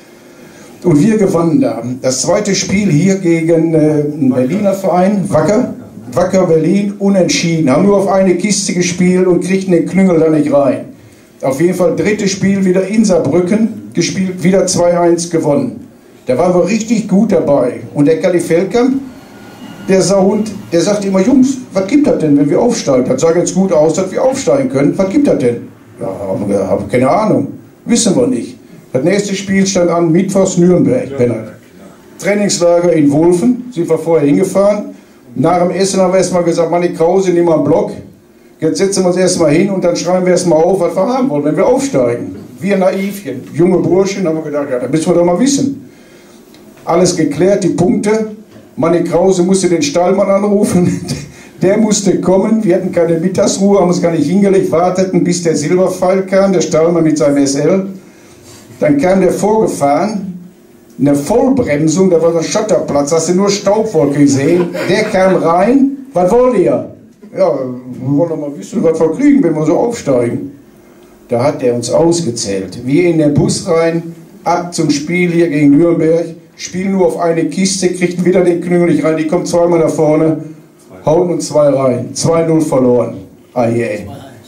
Und wir gewannen da. Das zweite Spiel hier gegen einen Berliner Verein, Wacker Berlin, unentschieden. Haben nur auf eine Kiste gespielt und kriegten den Klüngel da nicht rein. Auf jeden Fall drittes Spiel wieder in Saarbrücken gespielt, wieder 2-1 gewonnen. Da waren wir richtig gut dabei. Und der Kalli Feldkamp, der Sauhund, der sagt immer, Jungs, was gibt das denn, wenn wir aufsteigen? Das sah jetzt gut aus, dass wir aufsteigen können. Was gibt das denn? Ja, habe keine Ahnung. Wissen wir nicht. Das nächste Spiel stand an, mittwochs Nürnberg, Bennett. Trainingslager in Wulfen, sind wir vorher hingefahren. Nach dem Essen haben wir erstmal gesagt, Manni Krause, nimm mal einen Block. Jetzt setzen wir uns erstmal hin und dann schreiben wir erstmal auf, was wir haben wollen, wenn wir aufsteigen. Wir Naivchen, junge Burschen, haben wir gedacht, ja, da müssen wir doch mal wissen. Alles geklärt, die Punkte. Manni Krause musste den Stallmann anrufen, der musste kommen, wir hatten keine Mittagsruhe, haben uns gar nicht hingelegt, warteten, bis der Silberpfeil kam, der Stallmann mit seinem SL. Dann kam der vorgefahren, eine Vollbremsung, da war so ein Schotterplatz, hast du nur Staubwolke gesehen, der kam rein, was wollt ihr? Ja, wir wollen doch mal wissen, was wir kriegen, wenn wir so aufsteigen. Da hat er uns ausgezählt, wir in den Bus rein, ab zum Spiel hier gegen Nürnberg, spielen nur auf eine Kiste, kriegten wieder den Knüngel nicht rein, die kommt zweimal nach vorne, hauen uns 2 rein, 2-0 verloren. Ah je.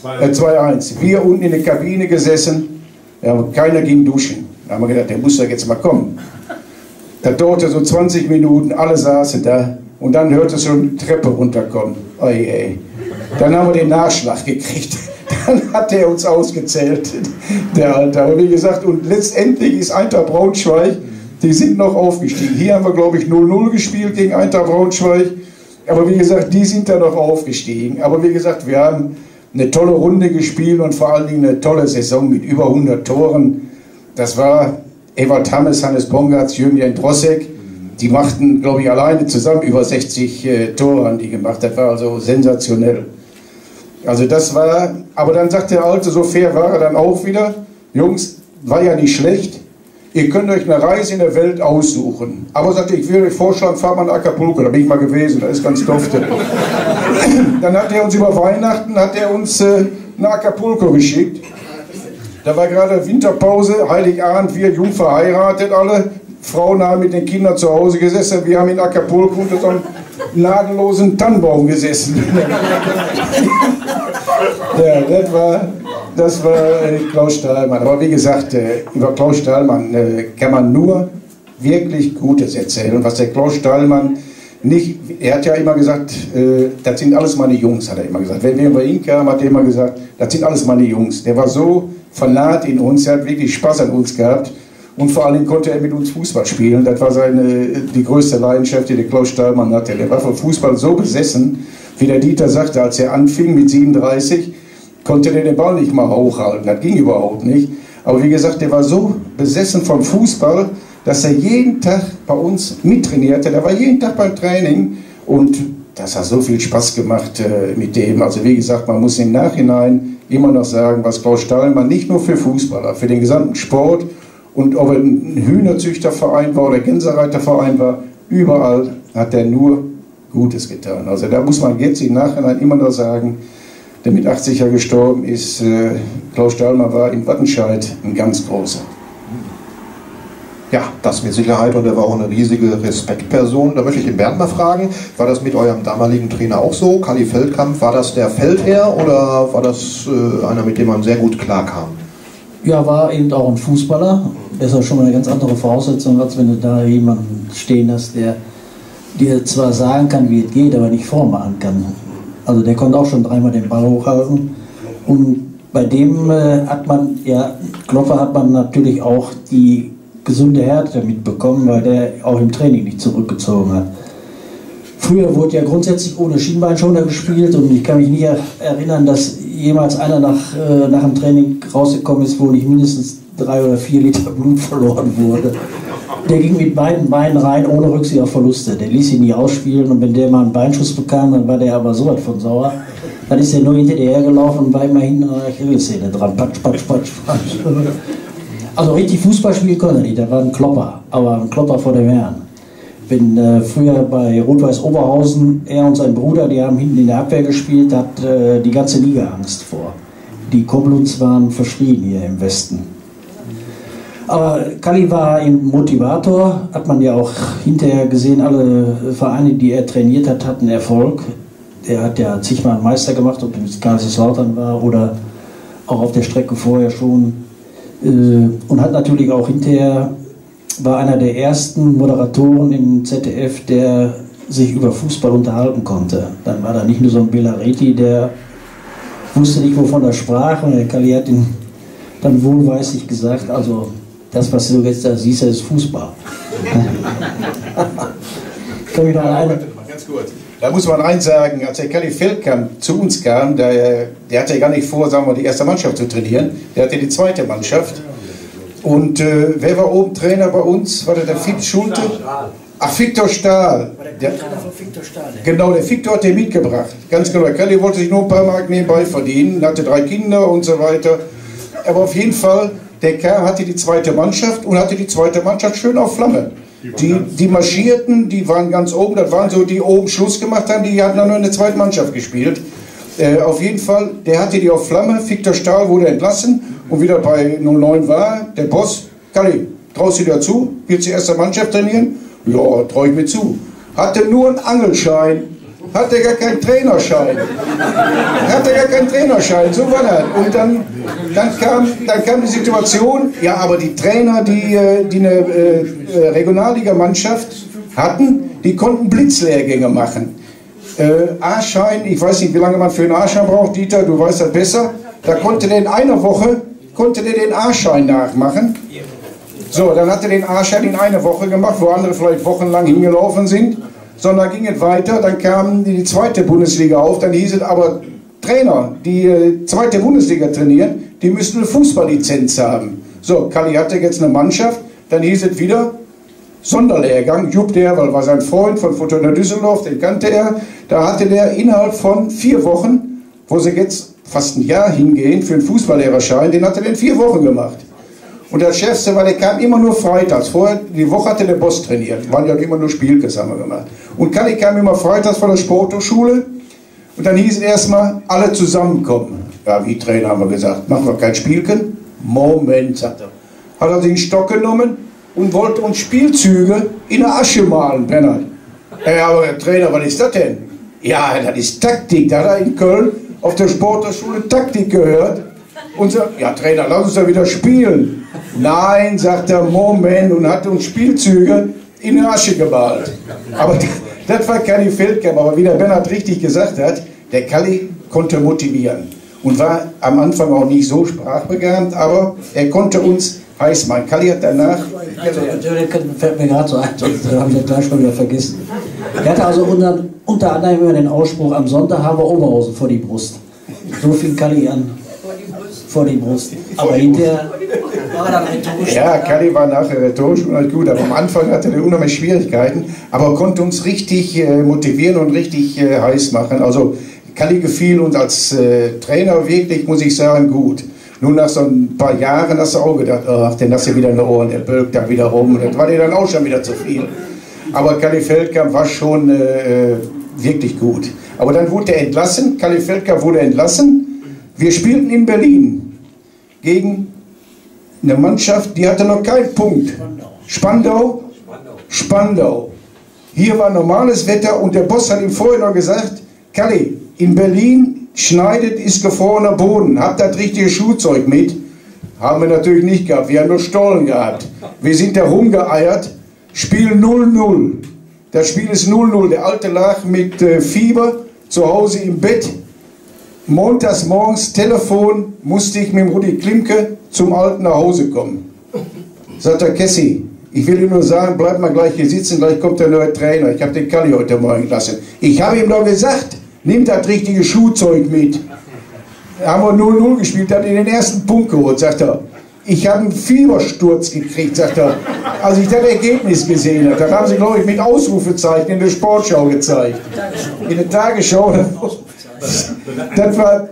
2-1. Wir unten in der Kabine gesessen, ja, keiner ging duschen. Da haben wir gedacht, der muss doch jetzt mal kommen. Das dauerte so 20 Minuten, alle saßen da und dann hörte es schon die Treppe runterkommen. Oh je. Dann haben wir den Nachschlag gekriegt. Dann hat er uns ausgezählt, der Alter. Aber wie gesagt, und letztendlich ist Eintracht Braunschweig, die sind noch aufgestiegen. Hier haben wir, glaube ich, 0-0 gespielt gegen Eintracht Braunschweig. Aber wie gesagt, die sind da noch aufgestiegen. Aber wie gesagt, wir haben eine tolle Runde gespielt und vor allen Dingen eine tolle Saison mit über 100 Toren. Das war Ewald Hammes, Hannes Bongartz, Jürgen Drossek. Die machten, glaube ich, alleine zusammen über 60 Tore haben die gemacht. Das war also sensationell. Also das war, aber dann sagt der Alte, so fair war er dann auch wieder, Jungs, war ja nicht schlecht. Ihr könnt euch eine Reise in der Welt aussuchen. Aber sagte, ich will euch vorschlagen, fahrt mal nach Acapulco, da bin ich mal gewesen, da ist ganz dufte. Dann hat er uns über Weihnachten, nach Acapulco geschickt. Da war gerade Winterpause, Heiligabend, wir jung verheiratet alle, Frauen haben mit den Kindern zu Hause gesessen, wir haben in Acapulco unter so einem nadellosen Tannenbaum gesessen. Ja, das war Klaus Stahlmann. Aber wie gesagt, über Klaus Stahlmann kann man nur wirklich Gutes erzählen. Was der Klaus Stahlmann nicht, er hat ja immer gesagt, das sind alles meine Jungs, hat er immer gesagt. Wenn wir über ihn kamen, hat er immer gesagt, das sind alles meine Jungs. Der war so vernarrt in uns, er hat wirklich Spaß an uns gehabt. Und vor allem konnte er mit uns Fußball spielen. Das war die größte Leidenschaft, die der Klaus Stahlmann hatte. Der war vom Fußball so besessen, wie der Dieter sagte, als er anfing mit 37, konnte der den Ball nicht mal hochhalten. Das ging überhaupt nicht. Aber wie gesagt, der war so besessen vom Fußball, dass er jeden Tag bei uns mittrainierte. Der war jeden Tag beim Training und das hat so viel Spaß gemacht mit dem. Also wie gesagt, man muss im Nachhinein immer noch sagen, was Klaus Stahlmann nicht nur für Fußballer, für den gesamten Sport und ob er ein Hühnerzüchterverein war oder Gänsereiterverein war, überall hat er nur Gutes getan. Also da muss man jetzt im Nachhinein immer noch sagen, der mit 80 Jahren gestorben ist, Klaus Stahlmann war in Wattenscheid ein ganz großer. Ja, das mit Sicherheit, und er war auch eine riesige Respektperson. Da möchte ich den Bernd mal fragen, war das mit eurem damaligen Trainer auch so? Kalli Feldkamp, war das der Feldherr oder war das einer, mit dem man sehr gut klarkam? Ja, war eben auch ein Fußballer. Das ist ja schon mal eine ganz andere Voraussetzung, als wenn du da jemanden stehen hast, der dir zwar sagen kann, wie es geht, aber nicht vormachen kann. Also der konnte auch schon dreimal den Ball hochhalten. Und bei dem hat man, ja, Klopfer hat man natürlich auch die gesunde Härte mitbekommen, weil der auch im Training nicht zurückgezogen hat. Früher wurde ja grundsätzlich ohne Schienbeinschoner gespielt und ich kann mich nicht erinnern, dass jemals einer nach dem Training rausgekommen ist, wo nicht mindestens 3 oder 4 Liter Blut verloren wurde. Der ging mit beiden Beinen rein, ohne Rücksicht auf Verluste. Der ließ ihn nie ausspielen und wenn der mal einen Beinschuss bekam, dann war der aber so was von sauer. Dann ist er nur hinter dir hergelaufen und war immer hinten an der Achillessehne dran. Patsch, patsch, patsch, patsch. Also richtig Fußball spielen konnte er nicht, der war ein Klopper, aber ein Klopper vor dem Herrn. Bin früher bei Rot-Weiß Oberhausen, er und sein Bruder, die haben hinten in der Abwehr gespielt, hat die ganze Liga Angst vor. Die Koblenz waren verschrien hier im Westen. Aber Kalli war ein Motivator, hat man ja auch hinterher gesehen, alle Vereine, die er trainiert hat, hatten Erfolg. Der hat ja zigmal einen Meister gemacht, ob es Kaiserslautern war oder auch auf der Strecke vorher schon. Und hat natürlich auch hinterher, war einer der ersten Moderatoren im ZDF, der sich über Fußball unterhalten konnte. Dann war da nicht nur so ein Belareti, der wusste nicht, wovon er sprach, und der Kalli hat ihn dann wohlweislich gesagt, also das, was du jetzt da siehst, ist Fußball. Kann ich noch eine? Ganz kurz. Da muss man eins sagen, als der Kalli Feldkamp zu uns kam, der hatte gar nicht vor, sagen wir, die erste Mannschaft zu trainieren, der hatte die zweite Mannschaft. Und wer war oben Trainer bei uns? War der Fitz Schulte? Ach, Viktor Stahl. Der Trainer von Viktor Stahl. Genau, der Viktor hat den mitgebracht. Ganz genau. Der Kalli wollte sich nur ein paar Mark nebenbei verdienen, hatte 3 Kinder und so weiter. Aber auf jeden Fall, der Kerl hatte die zweite Mannschaft und hatte die zweite Mannschaft schön auf Flamme. Die marschierten, die waren ganz oben, das waren so, die oben Schluss gemacht haben, die hatten dann nur in der zweiten Mannschaft gespielt. Auf jeden Fall, der hatte die auf Flamme, Viktor Stahl wurde entlassen und wieder bei 09 war, der Boss, Kalli, traust du dir dazu, willst du die erste Mannschaft trainieren? Ja, trau ich mir zu. Hatte nur einen Angelschein, hatte gar keinen Trainerschein. So war das. Und dann kam die Situation, ja, aber die Trainer, die eine Regionalligamannschaft hatten, die konnten Blitzlehrgänge machen. A-Schein, ich weiß nicht, wie lange man für einen A-Schein braucht, Dieter, du weißt das besser. Da konnte der in einer Woche, den A-Schein nachmachen. So, dann hat er den A-Schein in einer Woche gemacht, wo andere vielleicht wochenlang hingelaufen sind. Sondern ging es weiter, dann kam die zweite Bundesliga auf, dann hieß es aber, Trainer, die zweite Bundesliga trainieren, die müssen eine Fußballlizenz haben. So, Kalli hatte jetzt eine Mannschaft, dann hieß es wieder, Sonderlehrgang, Jupp Derwal war sein Freund von Fortuna Düsseldorf, den kannte er, da hatte der innerhalb von 4 Wochen, wo sie jetzt fast ein Jahr hingehen für einen Fußballlehrerschein, den hat er in 4 Wochen gemacht. Und das Schärfste war, der kam immer nur freitags. Vorher, die Woche hatte der Boss trainiert. Waren ja immer nur Spielkes, haben wir gemacht. Und Kalli kam immer freitags von der Sporthochschule. Und dann hieß es erstmal, alle zusammenkommen. Ja, wie Trainer haben wir gesagt, machen wir kein Spielken? Moment, sagt er. Hat er sich einen Stock genommen und wollte uns Spielzüge in der Asche malen, Bernhard. Ja, aber Trainer, was ist das denn? Ja, das ist Taktik. Da hat er in Köln auf der Sporthochschule Taktik gehört. Und sagt, ja Trainer, lass uns da wieder spielen. Nein, sagt er, Moment, und hat uns Spielzüge in die Asche gemalt. Aber Das war Kalli Feldkamp, aber wie der Bernhard richtig gesagt hat, der Kalli konnte motivieren und war am Anfang auch nicht so sprachbegabt, aber er konnte uns heiß machen. Kalli hat danach... Fällt mir gerade so ein, das habe ich ja gleich schon wieder vergessen. Er hatte also unter anderem immer den Ausspruch, am Sonntag haben wir Oberhosen vor die Brust. So fing Kalli an. Vor die Brust. Aber hinterher war er dann rhetorisch. Ja, Kalli war nachher rhetorisch und gut, aber am Anfang hatte er unheimlich Schwierigkeiten, aber konnte uns richtig motivieren und richtig heiß machen. Also Kalli gefiel uns als Trainer wirklich, muss ich sagen, gut. Nun nach so ein paar Jahren hast du auch gedacht, ach, den hast du wieder in den Ohren, der bölkt da wieder rum. Das war dir dann auch schon wieder zu viel. Aber Kalli Feldkamp war schon wirklich gut. Aber dann wurde er entlassen, Kalli Feldkamp wurde entlassen. Wir spielten in Berlin gegen eine Mannschaft, die hatte noch keinen Punkt. Spandau. Hier war normales Wetter und der Boss hat ihm vorher noch gesagt, Kalli, in Berlin schneidet, ist gefrorener Boden, habt das richtige Schuhzeug mit? Haben wir natürlich nicht gehabt, wir haben nur Stollen gehabt. Wir sind da rumgeeiert, Spiel 0-0. Das Spiel ist 0-0, der Alte lag mit Fieber zu Hause im Bett. Montags morgens Telefon, musste ich mit dem Rudi Klimke zum Alten nach Hause kommen. Sagt er, Kessi, ich will dir nur sagen, bleib mal gleich hier sitzen, gleich kommt der neue Trainer. Ich habe den Kalli heute Morgen gelassen. Ich habe ihm doch gesagt, nimm das richtige Schuhzeug mit. Da haben wir 0-0 gespielt, hat ihn den ersten Punkt geholt, sagt er. Ich habe einen Fiebersturz gekriegt, sagt er, als ich das Ergebnis gesehen habe. Das haben sie, glaube ich, mit Ausrufezeichen in der Sportschau gezeigt. In der Tagesschau. Das war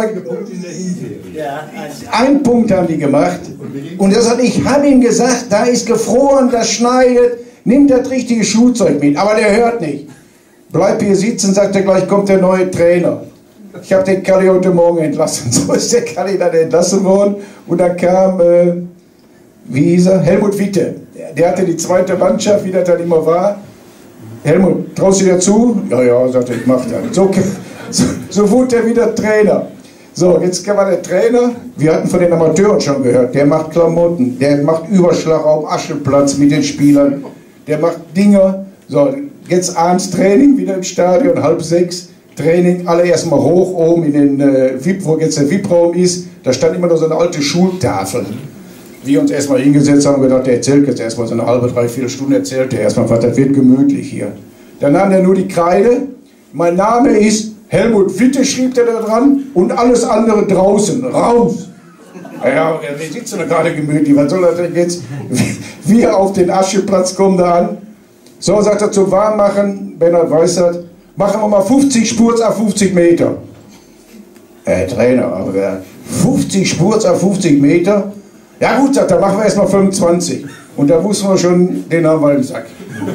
ein Punkt haben die gemacht. Und er sagt, ich habe ihm gesagt, da ist gefroren, das schneidet, nimm das richtige Schuhzeug mit. Aber der hört nicht. Bleib hier sitzen, sagt er, gleich kommt der neue Trainer. Ich habe den Kalli heute Morgen entlassen. So ist der Kalli dann entlassen worden. Und dann kam, wie hieß er? Helmut Witte. Der hatte die zweite Mannschaft, wie das dann immer war. Helmut, traust du dir zu? Ja, ja, sagte ich, mach das. So wurde er wieder Trainer. So, jetzt war der Trainer, wir hatten von den Amateuren schon gehört, der macht Klamotten, der macht Überschlag auf Ascheplatz mit den Spielern, der macht Dinger. So, jetzt abends Training wieder im Stadion, 5:30, Training, alle erstmal hoch oben in den VIP, wo jetzt der VIP-Raum ist, da stand immer noch so eine alte Schultafel. Wir uns erstmal hingesetzt haben und gedacht, der erzählt jetzt erstmal so eine halbe, 3/4 Stunde, erzählt er erstmal was, das wird gemütlich hier. Dann nahm er nur die Kreide, mein Name ist Helmut Witte, schrieb er da dran, und alles andere draußen, raus. Ja, wir sitzen da gerade gemütlich, was soll das denn jetzt? Wir auf den Ascheplatz kommen da an. So, sagt er, zum Warmmachen, Bernhard Weissert, machen wir mal 50 Spurts auf 50 Meter. Trainer, aber 50 Spurts auf 50 Meter? Ja gut, sagt er, machen wir erstmal 25. Und da wussten wir schon, den haben wir im Sack.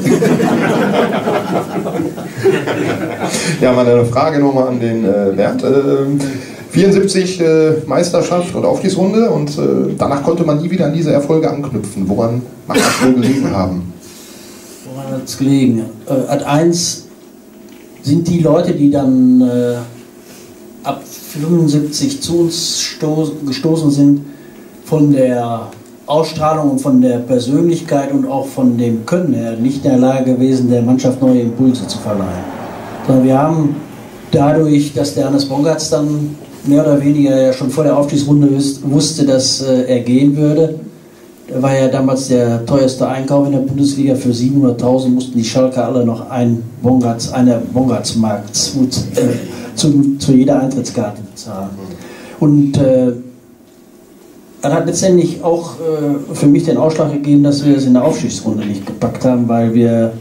Ja, mal eine Frage nochmal an den Bernd. 74 Meisterschaft oder Aufstiegsrunde und danach konnte man nie wieder an diese Erfolge anknüpfen. Woran mag das wohl gelegen haben? Woran hat es gelegen? Ad 1 sind die Leute, die dann ab 75 zu uns gestoßen sind, von der Ausstrahlung und von der Persönlichkeit und auch von dem Können her nicht in der Lage gewesen, der Mannschaft neue Impulse zu verleihen. Sondern wir haben dadurch, dass der Hannes Bongartz dann mehr oder weniger ja schon vor der Aufstiegsrunde wusste, dass er gehen würde. Da war ja damals der teuerste Einkauf in der Bundesliga. Für 700.000 mussten die Schalker alle noch eine Bongartz-Mark zu jeder Eintrittskarte bezahlen. Und das hat letztendlich auch für mich den Ausschlag gegeben, dass wir es in der Aufstiegsrunde nicht gepackt haben, weil wir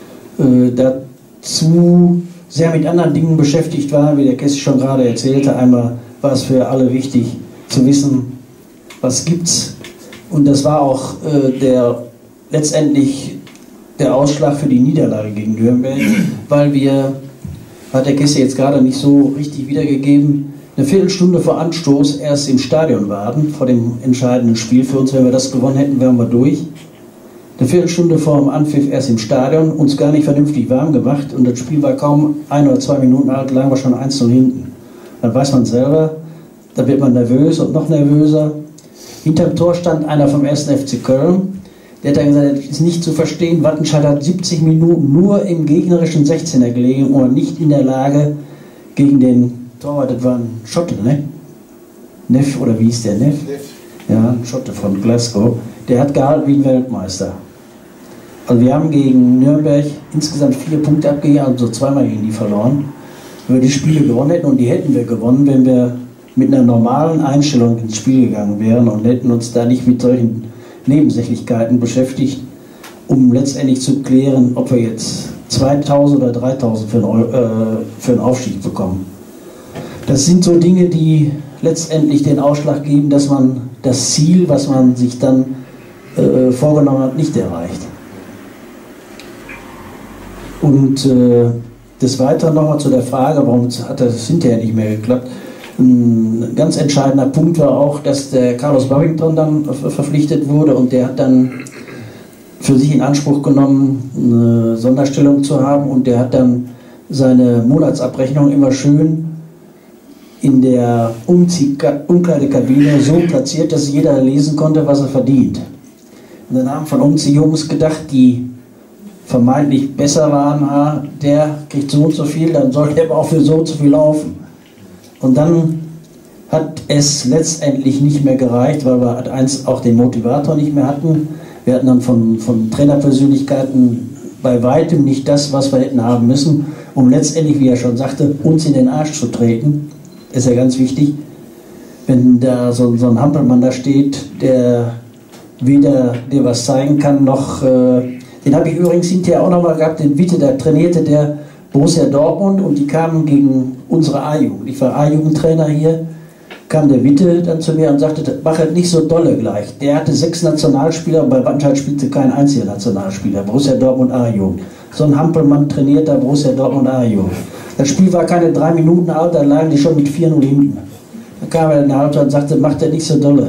dazu sehr mit anderen Dingen beschäftigt waren, wie der Kessi schon gerade erzählte. Einmal war es für alle wichtig zu wissen, was gibt's. Und das war auch letztendlich der Ausschlag für die Niederlage gegen Nürnberg, weil wir, hat der Kessi jetzt gerade nicht so richtig wiedergegeben, eine Viertelstunde vor Anstoß erst im Stadion waren, vor dem entscheidenden Spiel für uns. Wenn wir das gewonnen hätten, wären wir durch. Eine Viertelstunde vor dem Anpfiff erst im Stadion, uns gar nicht vernünftig warm gemacht und das Spiel war kaum 1 oder 2 Minuten alt, lagen wir schon 1:0 hinten. Dann weiß man selber, da wird man nervös und noch nervöser. Hinterm Tor stand einer vom 1. FC Köln, Der hat dann gesagt, es ist nicht zu verstehen, Wattenscheid hat 70 Minuten nur im gegnerischen 16er gelegen und war nicht in der Lage gegen den Torwart, das war ein Schotte, ne? Neff, oder wie hieß der? Neff? Ja, ein Schotte von Glasgow. Der hat gehalten wie ein Weltmeister. Also wir haben gegen Nürnberg insgesamt 4 Punkte abgegeben, also zweimal gegen die verloren. Wenn wir die Spiele gewonnen hätten, und die hätten wir gewonnen, wenn wir mit einer normalen Einstellung ins Spiel gegangen wären und hätten uns da nicht mit solchen Nebensächlichkeiten beschäftigt, um letztendlich zu klären, ob wir jetzt 2.000 oder 3.000 für einen Aufstieg bekommen. Das sind so Dinge, die letztendlich den Ausschlag geben, dass man das Ziel, was man sich dann vorgenommen hat, nicht erreicht. Und des Weiteren nochmal zu der Frage, warum hat das hinterher nicht mehr geklappt. Ein ganz entscheidender Punkt war auch, dass der Carlos Babington dann verpflichtet wurde und der hat dann für sich in Anspruch genommen, eine Sonderstellung zu haben, und der hat dann seine Monatsabrechnung immer schön in der Umkleidekabine so platziert, dass jeder lesen konnte, was er verdient. Und dann haben von uns die Jungs gedacht, die vermeintlich besser waren, der kriegt so und so viel, dann sollte er aber auch für so und so viel laufen. Und dann hat es letztendlich nicht mehr gereicht, weil wir auch den Motivator nicht mehr hatten. Wir hatten dann von Trainerpersönlichkeiten bei weitem nicht das, was wir hätten haben müssen, um letztendlich, wie er schon sagte, uns in den Arsch zu treten. Ist ja ganz wichtig. Wenn da so ein Hampelmann da steht, der weder dir was zeigen kann, noch... den habe ich übrigens hinterher auch nochmal gehabt, den Witte, da trainierte der Borussia Dortmund, und die kamen gegen unsere A-Jugend. Ich war A-Jugendtrainer hier, kam der Witte dann zu mir und sagte, mach halt nicht so dolle gleich. Der hatte 6 Nationalspieler, und bei Wattenscheid spielte kein einziger Nationalspieler. Borussia Dortmund A-Jugend. So ein Hampelmann trainiert da Borussia Dortmund A-Jugend. Das Spiel war keine 3 Minuten alt, da lagen die schon mit 4-0 hinten. Da kam er in der Halbzeit und sagte, mach der nicht so dolle.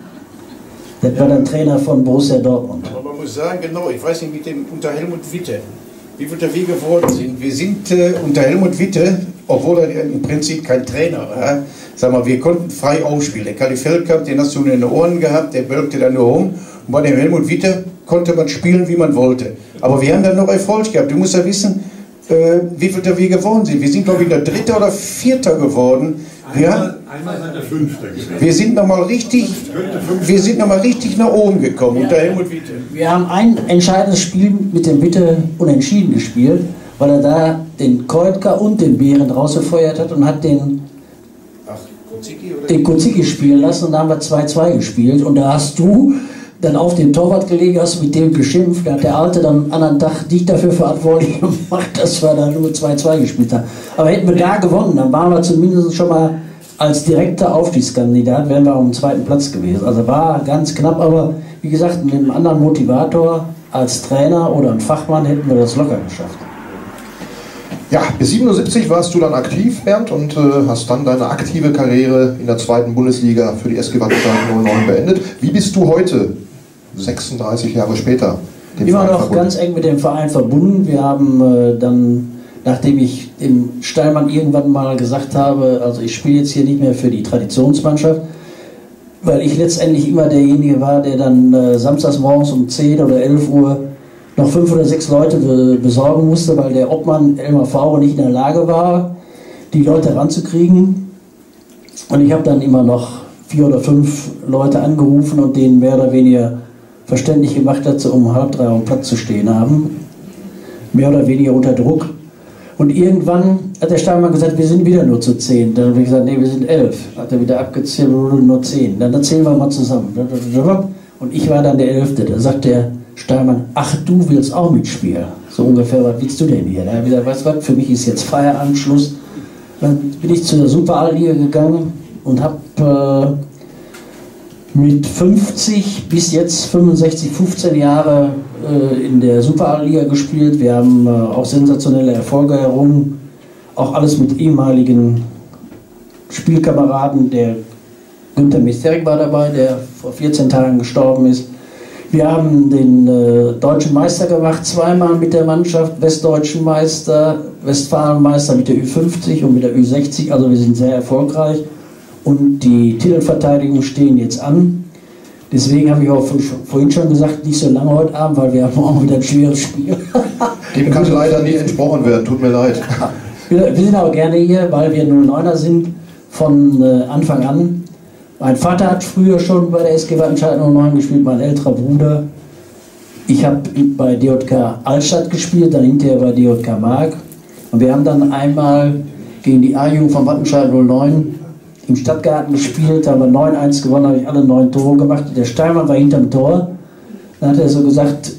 Das war dann Trainer von Borussia Dortmund. Aber man muss sagen, genau, ich weiß nicht, unter Helmut Witte, wie wir geworden sind. Wir sind unter Helmut Witte, obwohl er im Prinzip kein Trainer war, sag mal, wir konnten frei aufspielen. Der Kalli Feldkamp, den hast du in den Ohren gehabt, der bölkte dann nur rum. Und bei dem Helmut Witte konnte man spielen, wie man wollte. Aber wir haben dann noch Erfolg gehabt. Du musst ja wissen, wie viel wir geworden sind. Wir sind, glaube ich, der 3. oder 4. geworden. Einmal seid ihr 5. gewesen. Wir sind nochmal richtig nach oben gekommen unter Helmut Witte. Wir haben ein entscheidendes Spiel mit dem Witte unentschieden gespielt, weil er da den Koitka und den Behren rausgefeuert hat und hat den Kozicki spielen lassen, und da haben wir 2-2 gespielt, und da hast du dann auf den Torwart gelegen, hast mit dem geschimpft, da hat der Alte dann am anderen Tag dich dafür verantwortlich gemacht, dass wir da nur 2-2 gespielt haben. Aber hätten wir da gewonnen, dann waren wir zumindest schon mal als direkter Aufstiegskandidat, wären wir auf dem 2. Platz gewesen. Also war ganz knapp, aber wie gesagt, mit einem anderen Motivator als Trainer oder ein Fachmann hätten wir das locker geschafft. Ja, bis 77 warst du dann aktiv, Bernd, und hast dann deine aktive Karriere in der 2. Bundesliga für die SG Wattenscheid 09 beendet. Wie bist du heute, 36 Jahre später, dem Immer Verein noch verbunden? ganz eng mit dem Verein verbunden. Wir haben dann, nachdem ich dem Steilmann irgendwann mal gesagt habe, also ich spiele jetzt hier nicht mehr für die Traditionsmannschaft, weil ich letztendlich immer derjenige war, der dann samstags morgens um 10 oder 11 Uhr noch 5 oder 6 Leute besorgen musste, weil der Obmann Elmar Faure nicht in der Lage war, die Leute ranzukriegen. Und ich habe dann immer noch 4 oder 5 Leute angerufen und denen mehr oder weniger verständlich gemacht, dass sie um 2:30 am Platz zu stehen haben. Mehr oder weniger unter Druck. Und irgendwann hat der Steinmann gesagt, wir sind wieder nur zu 10. Dann habe ich gesagt, nee, wir sind 11. Hat er wieder abgezählt, nur 10. Dann zählen wir mal zusammen. Und ich war dann der 11. Da sagt der Steinmann, ach, du willst auch mitspielen. So ungefähr, was willst du denn hier? Da habe ich gesagt, weißt du was, für mich ist jetzt Feierabend, Schluss. Dann bin ich zur Super-A-Liga gegangen und habe mit 50 bis jetzt 65, 15 Jahre in der Super-A-Liga gespielt. Wir haben auch sensationelle Erfolge errungen. Auch alles mit ehemaligen Spielkameraden. Der Günther Misterik war dabei, der vor 14 Tagen gestorben ist. Wir haben den deutschen Meister gemacht, 2-mal mit der Mannschaft, westdeutschen Meister, Westfalenmeister mit der Ü50 und mit der Ü60. Also wir sind sehr erfolgreich. Und die Titelverteidigungen stehen jetzt an. Deswegen habe ich auch vorhin schon gesagt, nicht so lange heute Abend, weil wir haben morgen wieder ein schweres Spiel. Dem kann leider nicht entsprochen werden, tut mir leid. Wir sind aber gerne hier, weil wir 09er sind von Anfang an. Mein Vater hat früher schon bei der SG Wattenscheid 09 gespielt, mein älterer Bruder. Ich habe bei DJK Altstadt gespielt, dann hinterher bei DJK Mark. Und wir haben dann einmal gegen die A-Jugend von Wattenscheid 09 im Stadtgarten gespielt, haben wir 9-1 gewonnen, habe ich alle 9 Tore gemacht. Der Steinmann war hinterm Tor. Dann hat er so gesagt,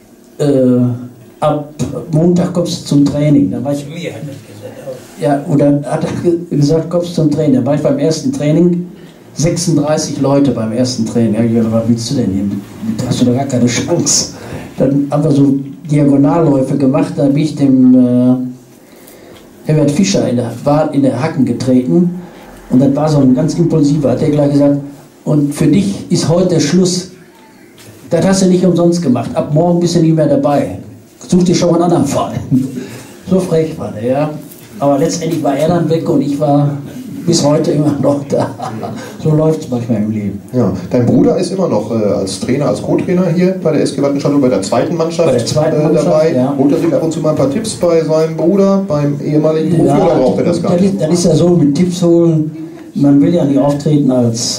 ab Montag kommst du zum Training. Dann war ich, Mir hat das gesagt. ja, oder hat er gesagt, kommst du zum Training. Dann war ich beim ersten Training, 36 Leute beim ersten Training. Ja, ich dachte, was willst du denn hier? Da hast du doch gar keine Chance. Dann haben wir so Diagonalläufe gemacht, da bin ich dem Herbert Fischer in der Hacken getreten. Und das war so ein ganz impulsiver, hat er gleich gesagt, und für dich ist heute Schluss. Das hast du nicht umsonst gemacht. Ab morgen bist du nicht mehr dabei. Such dir schon mal einen anderen Verein. So frech war der, ja. Aber letztendlich war er dann weg und ich war bis heute immer noch da. So läuft es manchmal im Leben. Ja, dein Bruder ist immer noch als Trainer, als Co-Trainer hier bei der SG Wattenscheid und bei der zweiten Mannschaft, dabei. Ja. Holt er sich ab und zu mal ein paar Tipps bei seinem Bruder, beim ehemaligen Profi, oder braucht er das gar nicht? Das ist ja so mit Tipps holen. Man will ja nicht auftreten als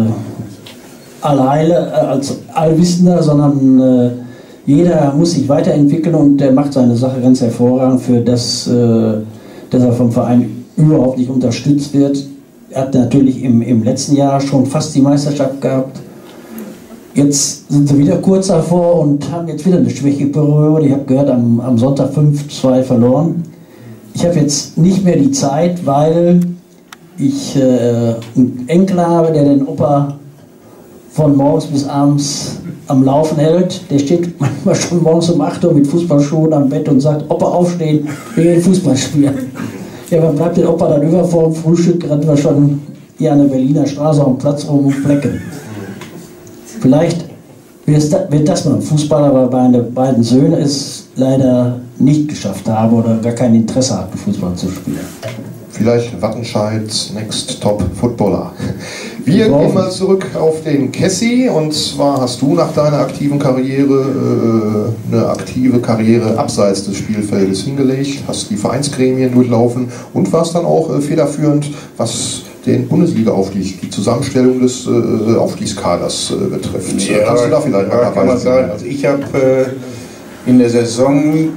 als Allwissender, sondern jeder muss sich weiterentwickeln und der macht seine Sache ganz hervorragend, für das, dass er vom Verein überhaupt nicht unterstützt wird. Er hat natürlich im letzten Jahr schon fast die Meisterschaft gehabt. Jetzt sind sie wieder kurz davor und haben jetzt wieder eine Schwäche berührt. Ich habe gehört, am Sonntag 5-2 verloren. Ich habe jetzt nicht mehr die Zeit, weil ich einen Enkel habe, der den Opa von morgens bis abends am Laufen hält. Der steht manchmal schon morgens um 8 Uhr mit Fußballschuhen am Bett und sagt, Opa aufstehen, wir gehen Fußball spielen. Ja, man bleibt den Opa dann über vor dem Frühstück, rennen wir schon hier an der Berliner Straße auf dem Platz rum und flecken. Vielleicht wird das mal ein Fußballer, aber meine beiden Söhne es leider nicht geschafft haben oder gar kein Interesse hatten, Fußball zu spielen. Vielleicht Wattenscheids Next Top Footballer. Wir gehen mal zurück auf den Kessi, und zwar hast du nach deiner aktiven Karriere eine aktive Karriere abseits des Spielfeldes hingelegt, hast die Vereinsgremien durchlaufen und warst dann auch federführend, was den Bundesliga-Aufstieg, die Zusammenstellung des Aufstiegskaders betrifft. Ja, kannst du da vielleicht mal kann man sagen. Also ich habe in der Saison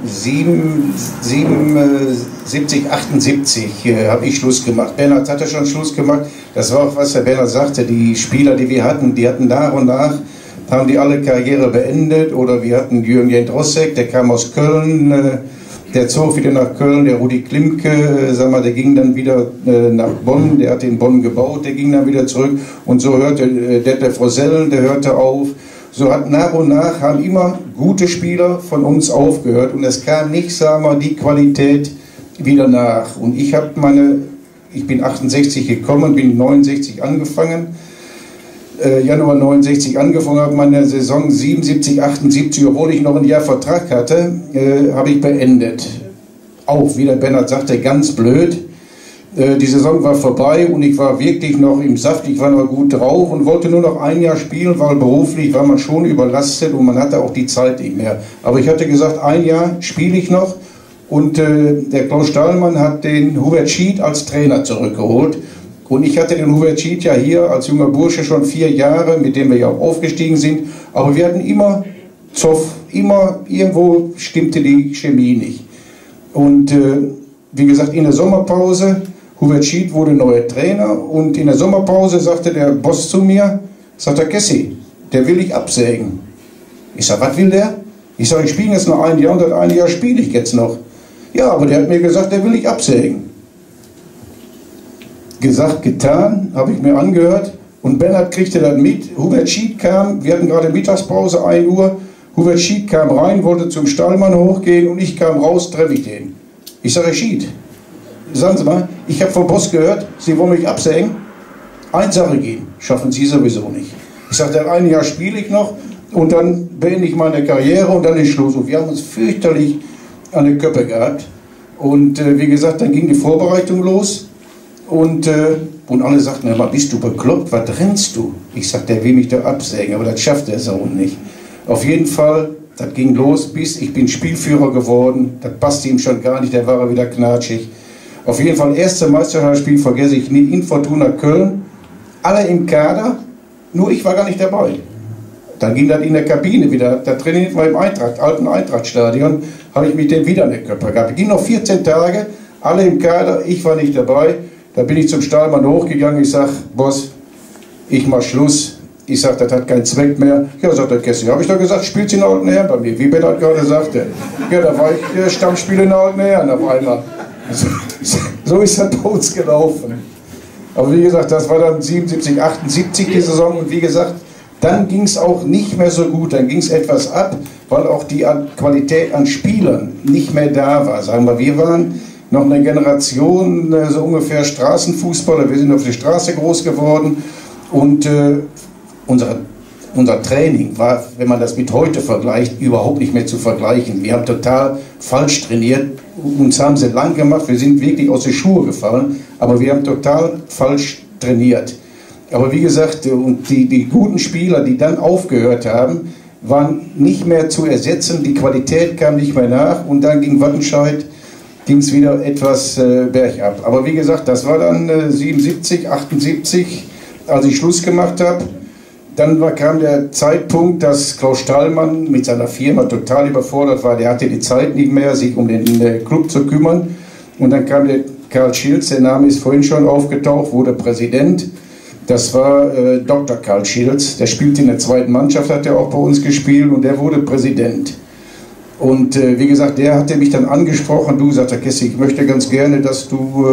77, 78 habe ich Schluss gemacht. Bernhard hatte schon Schluss gemacht. Das war auch, was der Bernhard sagte. Die Spieler, die wir hatten, die hatten nach und nach, haben die alle Karriere beendet. Oder wir hatten Jürgen Jendrossek, der kam aus Köln, der zog wieder nach Köln. Der Rudi Klimke, sag mal, der ging dann wieder nach Bonn, der hat in Bonn gebaut, der ging dann wieder zurück. Und so hörte Detlef Rosell, der hörte auf. So hat nach und nach haben immer gute Spieler von uns aufgehört und es kam nicht, sagen wir, die Qualität wieder nach. Und ich bin 68 gekommen, bin 69 angefangen, Januar 69 angefangen, habe meine Saison 77, 78, obwohl ich noch ein Jahr Vertrag hatte, habe ich beendet. Auch, wie der Bernhard sagte, ganz blöd. Die Saison war vorbei und ich war wirklich noch im Saft, ich war noch gut drauf und wollte nur noch ein Jahr spielen, weil beruflich war man schon überlastet und man hatte auch die Zeit nicht mehr. Aber ich hatte gesagt, ein Jahr spiele ich noch, und der Klaus Stahlmann hat den Hubert Schied als Trainer zurückgeholt. Und ich hatte den Hubert Schied ja hier als junger Bursche schon 4 Jahre, mit dem wir ja auch aufgestiegen sind. Aber wir hatten immer Zoff, immer irgendwo stimmte die Chemie nicht. Und wie gesagt, in der Sommerpause, Hubert Schied wurde neuer Trainer und in der Sommerpause sagte der Boss zu mir, sagt der Kessi, der will ich absägen. Ich sage, was will der? Ich sage, ich spiele jetzt noch ein Jahr und das eine Jahr spiele ich jetzt noch. Ja, aber der hat mir gesagt, der will ich absägen. Gesagt, getan, habe ich mir angehört und Bernhard kriegte dann mit. Hubert Schied kam, wir hatten gerade Mittagspause, 1 Uhr. Hubert Schied kam rein, wollte zum Stallmann hochgehen und ich kam raus, treffe ich den. Ich sage, Herr Schied, sagen Sie mal, ich habe vom Boss gehört, Sie wollen mich absägen. 1 Sache gehen, schaffen Sie sowieso nicht. Ich sagte, ein Jahr spiele ich noch und dann beende ich meine Karriere und dann ist Schluss. Und wir haben uns fürchterlich an den Köppe gehabt. Und wie gesagt, dann ging die Vorbereitung los. Und alle sagten, hör mal, bist du bekloppt, was rennst du? Ich sagte, der will mich da absägen, aber das schafft der Sohn nicht. Auf jeden Fall, das ging los, bis ich bin Spielführer geworden. Das passte ihm schon gar nicht, der war wieder knatschig. Auf jeden Fall, erste Meisterschaftsspiel vergesse ich nie, in Fortuna Köln. Alle im Kader, nur ich war gar nicht dabei. Dann ging das in der Kabine wieder, da trainiert war im alten Eintrachtstadion, habe ich mit dem wieder eine Köpfe gehabt. Es ging noch 14 Tage, alle im Kader, ich war nicht dabei. Da bin ich zum Stahlmann hochgegangen, ich sage, Boss, ich mach Schluss. Ich sage, das hat keinen Zweck mehr. Ja, sagt der Kessi, habe ich doch gesagt, spielt sie in der Alten Herren bei mir, wie Ben halt gerade sagte. Ja, da war ich Stammspieler in der Alten Herren auf einmal. So ist das bei uns gelaufen. Aber wie gesagt, das war dann 77, 78 die Saison und wie gesagt, dann ging es auch nicht mehr so gut, dann ging es etwas ab, weil auch die Qualität an Spielern nicht mehr da war. Sagen wir waren noch eine Generation, so ungefähr Straßenfußballer, wir sind auf der Straße groß geworden und unser Training war, wenn man das mit heute vergleicht, überhaupt nicht mehr zu vergleichen. Wir haben total falsch trainiert, uns haben sie lang gemacht, wir sind wirklich aus den Schuhe gefallen, aber wir haben total falsch trainiert. Aber wie gesagt, und die guten Spieler, die dann aufgehört haben, waren nicht mehr zu ersetzen, die Qualität kam nicht mehr nach und dann ging Wattenscheid, ging es wieder etwas bergab. Aber wie gesagt, das war dann 77, 78, als ich Schluss gemacht habe. Dann kam der Zeitpunkt, dass Klaus Stallmann mit seiner Firma total überfordert war. Der hatte die Zeit nicht mehr, sich um den Club zu kümmern. Und dann kam der Karl Schilz, der Name ist vorhin schon aufgetaucht, wurde Präsident. Das war Dr. Karl Schilz, der spielte in der zweiten Mannschaft, hat er auch bei uns gespielt und der wurde Präsident. Und wie gesagt, der hatte mich dann angesprochen, du, sagt der Kessi, ich möchte ganz gerne, dass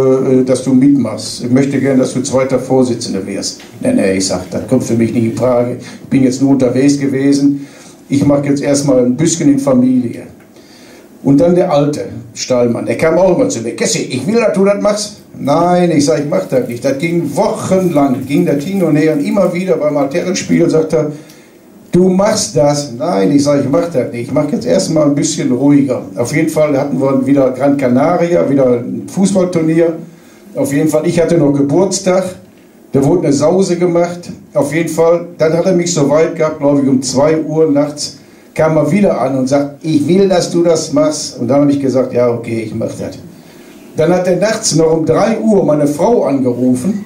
du mitmachst. Ich möchte gerne, dass du zweiter Vorsitzender wirst. Nee, ich sag, das kommt für mich nicht in Frage. Ich bin jetzt nur unterwegs gewesen. Ich mache jetzt erstmal ein bisschen in Familie. Und dann der alte Stallmann, der kam auch immer zu mir. Kessi, ich will, dass du das machst. Nein, ich sage, ich mach das nicht. Das ging wochenlang, ging das hin und her und immer wieder beim Altherrenspiel sagt er, du machst das. Nein, ich sage, ich mach das nicht. Ich mache jetzt erstmal ein bisschen ruhiger. Auf jeden Fall hatten wir wieder Gran Canaria, wieder ein Fußballturnier. Auf jeden Fall, ich hatte noch Geburtstag. Da wurde eine Sause gemacht. Auf jeden Fall, dann hat er mich so weit gehabt, glaube ich, um 2 Uhr nachts kam er wieder an und sagt, ich will, dass du das machst. Und dann habe ich gesagt, ja, okay, ich mache das. Dann hat er nachts noch um 3 Uhr meine Frau angerufen.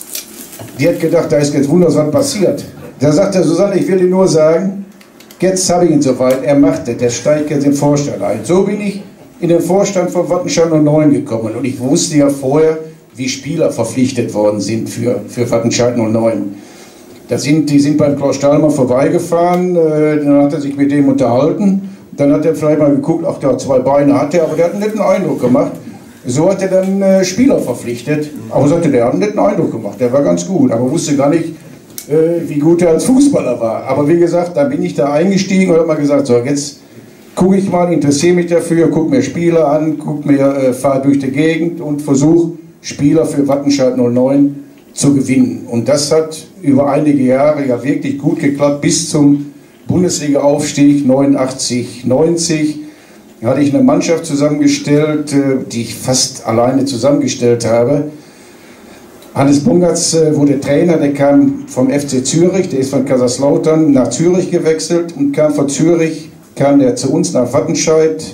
Die hat gedacht, da ist jetzt wunders was passiert. Da sagt er, Susanne, ich will dir nur sagen, jetzt habe ich ihn soweit, er macht das, der steigt jetzt im Vorstand ein. So bin ich in den Vorstand von Wattenscheid 09 gekommen. Und ich wusste ja vorher, wie Spieler verpflichtet worden sind für Wattenscheid 09. Die sind beim Klaus Stallmann vorbeigefahren, dann hat er sich mit dem unterhalten. Dann hat er vielleicht mal geguckt, ach, der hat 2 Beine, hat er, aber der hat einen netten Eindruck gemacht. So hat er dann Spieler verpflichtet. Aber sagte, der hat einen netten Eindruck gemacht, der war ganz gut, aber wusste gar nicht, wie gut er als Fußballer war. Aber wie gesagt, dann bin ich da eingestiegen und habe mal gesagt, so, jetzt gucke ich mal, interessiere mich dafür, gucke mir Spieler an, fahre durch die Gegend und versuche, Spieler für Wattenscheid 09 zu gewinnen. Und das hat über einige Jahre ja wirklich gut geklappt, bis zum Bundesliga-Aufstieg 89, 90. Da hatte ich eine Mannschaft zusammengestellt, die ich fast alleine zusammengestellt habe. Hannes Bungertz wurde Trainer, der kam vom FC Zürich, der ist von Kaiserslautern nach Zürich gewechselt und kam von Zürich, kam der zu uns nach Wattenscheid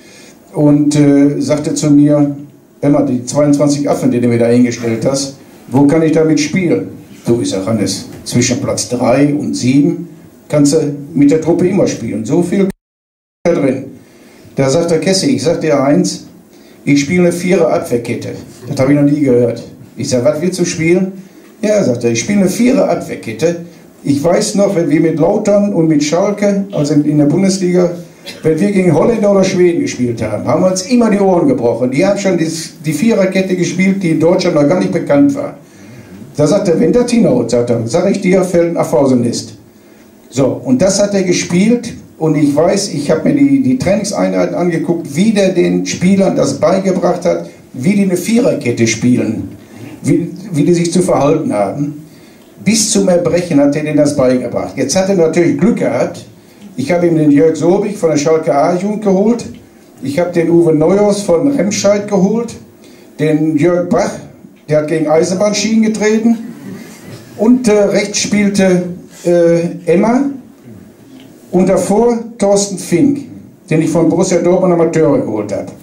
und sagte zu mir, immer die 22 Affen, die du mir da hingestellt hast, wo kann ich damit spielen? Du, ich sage, Hannes, zwischen Platz 3 und 7 kannst du mit der Truppe immer spielen, so viel da drin. Da sagt der Kessi, ich sag dir eins, ich spiele eine 4er Abwehrkette, das habe ich noch nie gehört. Ich sage, was willst du spielen? Ja, sagt er, ich spiele eine 4er Abwehrkette. Ich weiß noch, wenn wir mit Lautern und mit Schalke, also in der Bundesliga, wenn wir gegen Holländer oder Schweden gespielt haben, haben wir uns immer die Ohren gebrochen. Die haben schon die 4er-Kette gespielt, die in Deutschland noch gar nicht bekannt war. Da sagt er, wenn das hinhaut, sagt er, sag ich dir, fällt ein Afausenist. So, und das hat er gespielt. Und ich weiß, ich habe mir die Trainingseinheiten angeguckt, wie der den Spielern das beigebracht hat, wie die eine 4er-Kette spielen. Wie die sich zu verhalten haben. Bis zum Erbrechen hat er denen das beigebracht. Jetzt hat er natürlich Glück gehabt. Ich habe ihm den Jörg Sobich von der Schalke A-Jugend geholt. Ich habe den Uwe Neuhaus von Remscheid geholt. Den Jörg Bach der hat gegen Eisenbahnschienen getreten. Und rechts spielte Emma. Und davor Thorsten Fink, den ich von Borussia Dortmund Amateure geholt habe.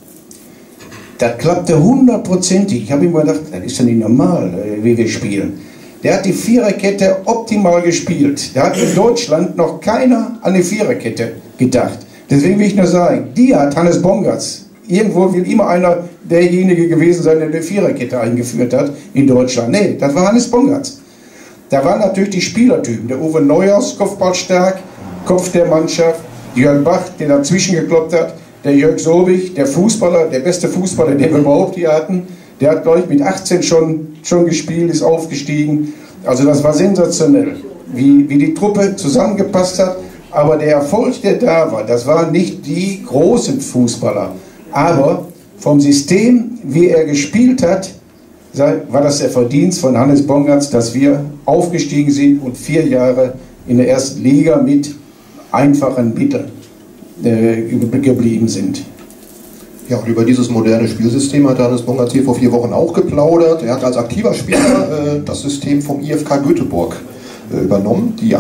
Das klappte 100%. Ich habe ihm gedacht, das ist ja nicht normal, wie wir spielen. Der hat die Viererkette optimal gespielt. Da hat in Deutschland noch keiner an die Viererkette gedacht. Deswegen will ich nur sagen, die hat Hannes Bongartz. Irgendwo will immer einer derjenige gewesen sein, der die Viererkette eingeführt hat in Deutschland. Nee, das war Hannes Bongartz. Da waren natürlich die Spielertypen. Der Uwe Neuhaus, kopfballstark, Kopf der Mannschaft. Jörg Bach, der dazwischen gekloppt hat. Der Jörg Sobich, der Fußballer, der beste Fußballer, den wir überhaupt hier hatten. Der hat, glaube ich, mit 18 schon gespielt, ist aufgestiegen. Also das war sensationell, wie die Truppe zusammengepasst hat. Aber der Erfolg, der da war, das waren nicht die großen Fußballer. Aber vom System, wie er gespielt hat, war das der Verdienst von Hannes Bongartz, dass wir aufgestiegen sind und 4 Jahre in der ersten Liga mit einfachen Mitteln geblieben sind. Ja, und über dieses moderne Spielsystem hat Hannes Bongartz hier vor 4 Wochen auch geplaudert. Er hat als aktiver Spieler das System vom IFK Göteborg übernommen, die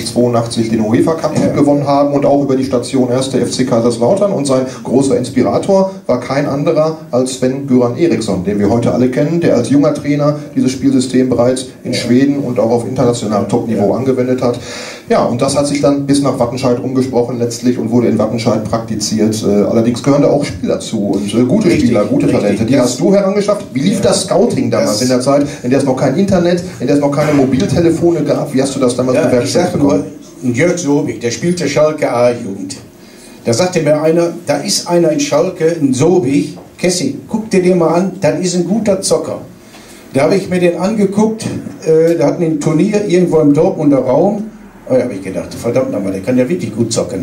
81-82 den UEFA Cup gewonnen haben und auch über die Station 1. FC Kaiserslautern. Und sein großer Inspirator war kein anderer als Sven-Göran Eriksson, den wir heute alle kennen, der als junger Trainer dieses Spielsystem bereits in Schweden und auch auf internationalem Topniveau angewendet hat. Ja, und das hat sich dann bis nach Wattenscheid umgesprochen letztlich und wurde in Wattenscheid praktiziert. Allerdings gehören da auch Spieler zu und gute Spieler, gute Talente. Die hast du herangeschafft. Wie lief das Scouting damals in der Zeit, in der es noch kein Internet, in der es noch keine Mobiltelefone gab? Wie hast du das damals bewerkstelligt bekommen? Jörg Sobich, der spielte Schalke A-Jugend. Da sagte mir einer, da ist einer in Schalke, ein Sobich, Kessi, guck dir den mal an, das ist ein guter Zocker. Da habe ich mir den angeguckt, da hatten ein Turnier irgendwo im Dortmunder Raum. Oh ja, habe ich gedacht, verdammt nochmal, der kann ja wirklich gut zocken.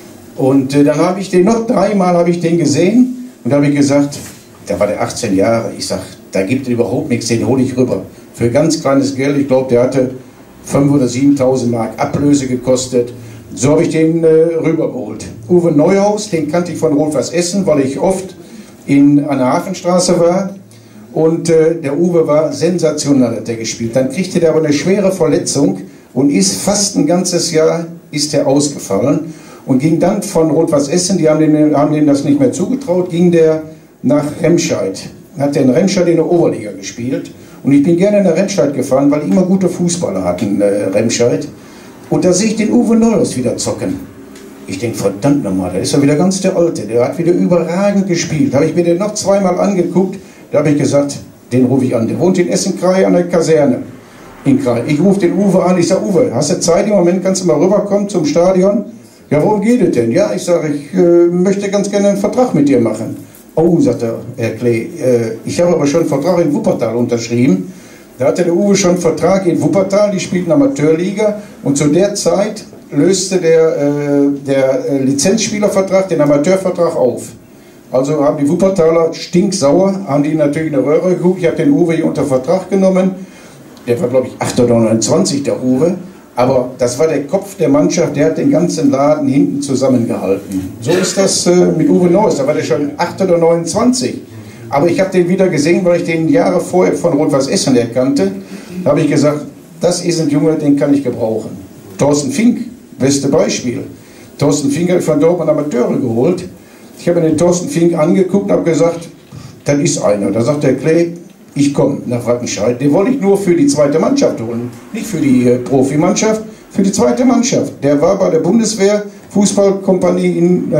Und dann habe ich den noch 3-mal habe ich den gesehen und da habe ich gesagt, da war der 18 Jahre, ich sage, da gibt es überhaupt nichts, den hole ich rüber. Für ganz kleines Geld, ich glaube, der hatte 5.000 oder 7.000 Mark Ablöse gekostet. So habe ich den rübergeholt. Uwe Neuhaus, den kannte ich von Rot-Weiß Essen, weil ich oft an der Hafenstraße war. Und der Uwe war sensationell, hat der gespielt. Dann kriegte der aber eine schwere Verletzung und ist fast ein ganzes Jahr ist der ausgefallen. Und ging dann von Rot-Weiß Essen, die haben denen das nicht mehr zugetraut, ging der nach Remscheid. Hat der in Remscheid in der Oberliga gespielt. Und ich bin gerne nach Remscheid gefahren, weil die immer gute Fußballer hatten, Remscheid. Und da sehe ich den Uwe Neuhaus wieder zocken. Ich denke, verdammt nochmal, da ist er wieder ganz der Alte. Der hat wieder überragend gespielt. Da habe ich mir den noch 2-mal angeguckt. Da habe ich gesagt, den rufe ich an. Der wohnt in Essen-Krei an der Kaserne. Ich rufe den Uwe an. Ich sage, Uwe, hast du Zeit im Moment? Kannst du mal rüberkommen zum Stadion? Ja, worum geht es denn? Ja, ich sage, ich möchte ganz gerne einen Vertrag mit dir machen. Oh, sagt der Herr Klee, ich habe aber schon einen Vertrag in Wuppertal unterschrieben. Da hatte der Uwe schon einen Vertrag in Wuppertal, die spielten Amateurliga und zu der Zeit löste der Lizenzspielervertrag den Amateurvertrag auf. Also haben die Wuppertaler stinksauer, haben die natürlich eine Röhre geguckt. Ich habe den Uwe hier unter Vertrag genommen. Der war, glaube ich, 8 oder 29, der Uwe. Aber das war der Kopf der Mannschaft, der hat den ganzen Laden hinten zusammengehalten. So ist das mit Uwe Neuhaus, da war der schon 8 oder 29. Aber ich habe den wieder gesehen, weil ich den Jahre vorher von Rot-Weiß Essen erkannte. Da habe ich gesagt, das ist ein Junge, den kann ich gebrauchen. Thorsten Fink, beste Beispiel. Thorsten Fink hat von Dortmund Amateure geholt. Ich habe mir den Thorsten Fink angeguckt und habe gesagt, das ist einer. Da sagt der Klee, ich komme nach Wattenscheid. Den wollte ich nur für die zweite Mannschaft holen. Nicht für die Profimannschaft, für die zweite Mannschaft. Der war bei der Bundeswehr Fußballkompanie in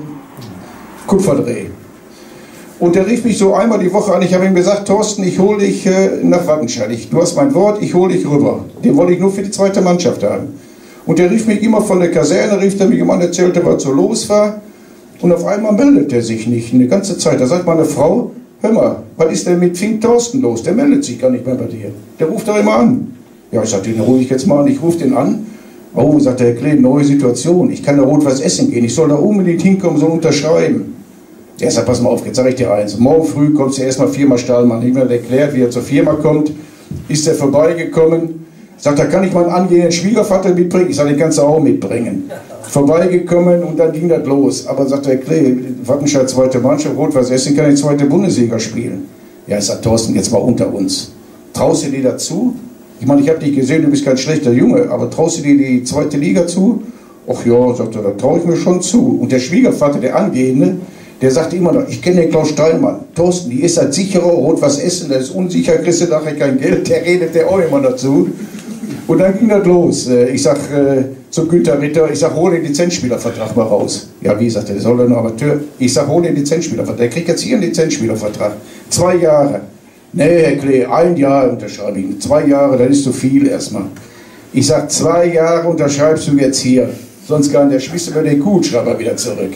Kupferdreh. Und der rief mich so einmal die Woche an. Ich habe ihm gesagt, Thorsten, ich hole dich nach Wattenscheid. Du hast mein Wort, ich hole dich rüber. Den wollte ich nur für die zweite Mannschaft haben. Und der rief mich immer von der Kaserne, rief er mich immer an, erzählte, was so los war. Und auf einmal meldet er sich nicht, eine ganze Zeit. Da sagt meine Frau, hör mal, was ist denn mit Fink Thorsten los? Der meldet sich gar nicht mehr bei dir. Der ruft doch immer an. Ja, ich sagte, den rufe ich jetzt mal an. Ich rufe den an. Oh, sagt der Herr Klee, neue Situation. Ich kann da Rot-Weiß Essen gehen. Ich soll da unbedingt hinkommen, so unterschreiben. Der sagt, pass mal auf, jetzt sage ich dir eins. Morgen früh kommst du erstmal Firma Stahlmann. Ich habe mir erklärt, wie er zur Firma kommt. Ist er vorbeigekommen. Sagt, da kann ich mal einen angehenden Schwiegervater mitbringen. Ich sage, den kannst du auch mitbringen. Vorbeigekommen und dann ging das los. Aber sagt der Klee, Wattenscheid zweite Mannschaft, Rot-Weiß Essen kann die zweite Bundesliga spielen. Ja, ich sag, Thorsten, jetzt mal unter uns. Traust du dir dazu? Ich meine, ich habe dich gesehen, du bist kein schlechter Junge, aber traust du dir die zweite Liga zu? Ach ja, sagt er, da traue ich mir schon zu. Und der Schwiegervater, der Angehende, der sagte immer noch, ich kenne den Klaus Steilmann. Thorsten, die ist halt sicherer, holt was essen, das ist unsicher, kriegst du nachher kein Geld, der redet der auch immer dazu. Und dann ging das los. Ich sag zu Günther Ritter, ich sag, hol den Lizenzspielervertrag mal raus. Ja, wie, sagt er, der soll doch noch Amateur. Ich sag, hol den Lizenzspielervertrag. Der kriegt jetzt hier einen Lizenzspielervertrag. 2 Jahre. Nee, Herr Klee, 1 Jahr unterschreibe ich. 2 Jahre, das ist zu viel erstmal. Ich sag, 2 Jahre unterschreibst du jetzt hier. Sonst kann der schmiss mir den Kugelschreiber wieder zurück.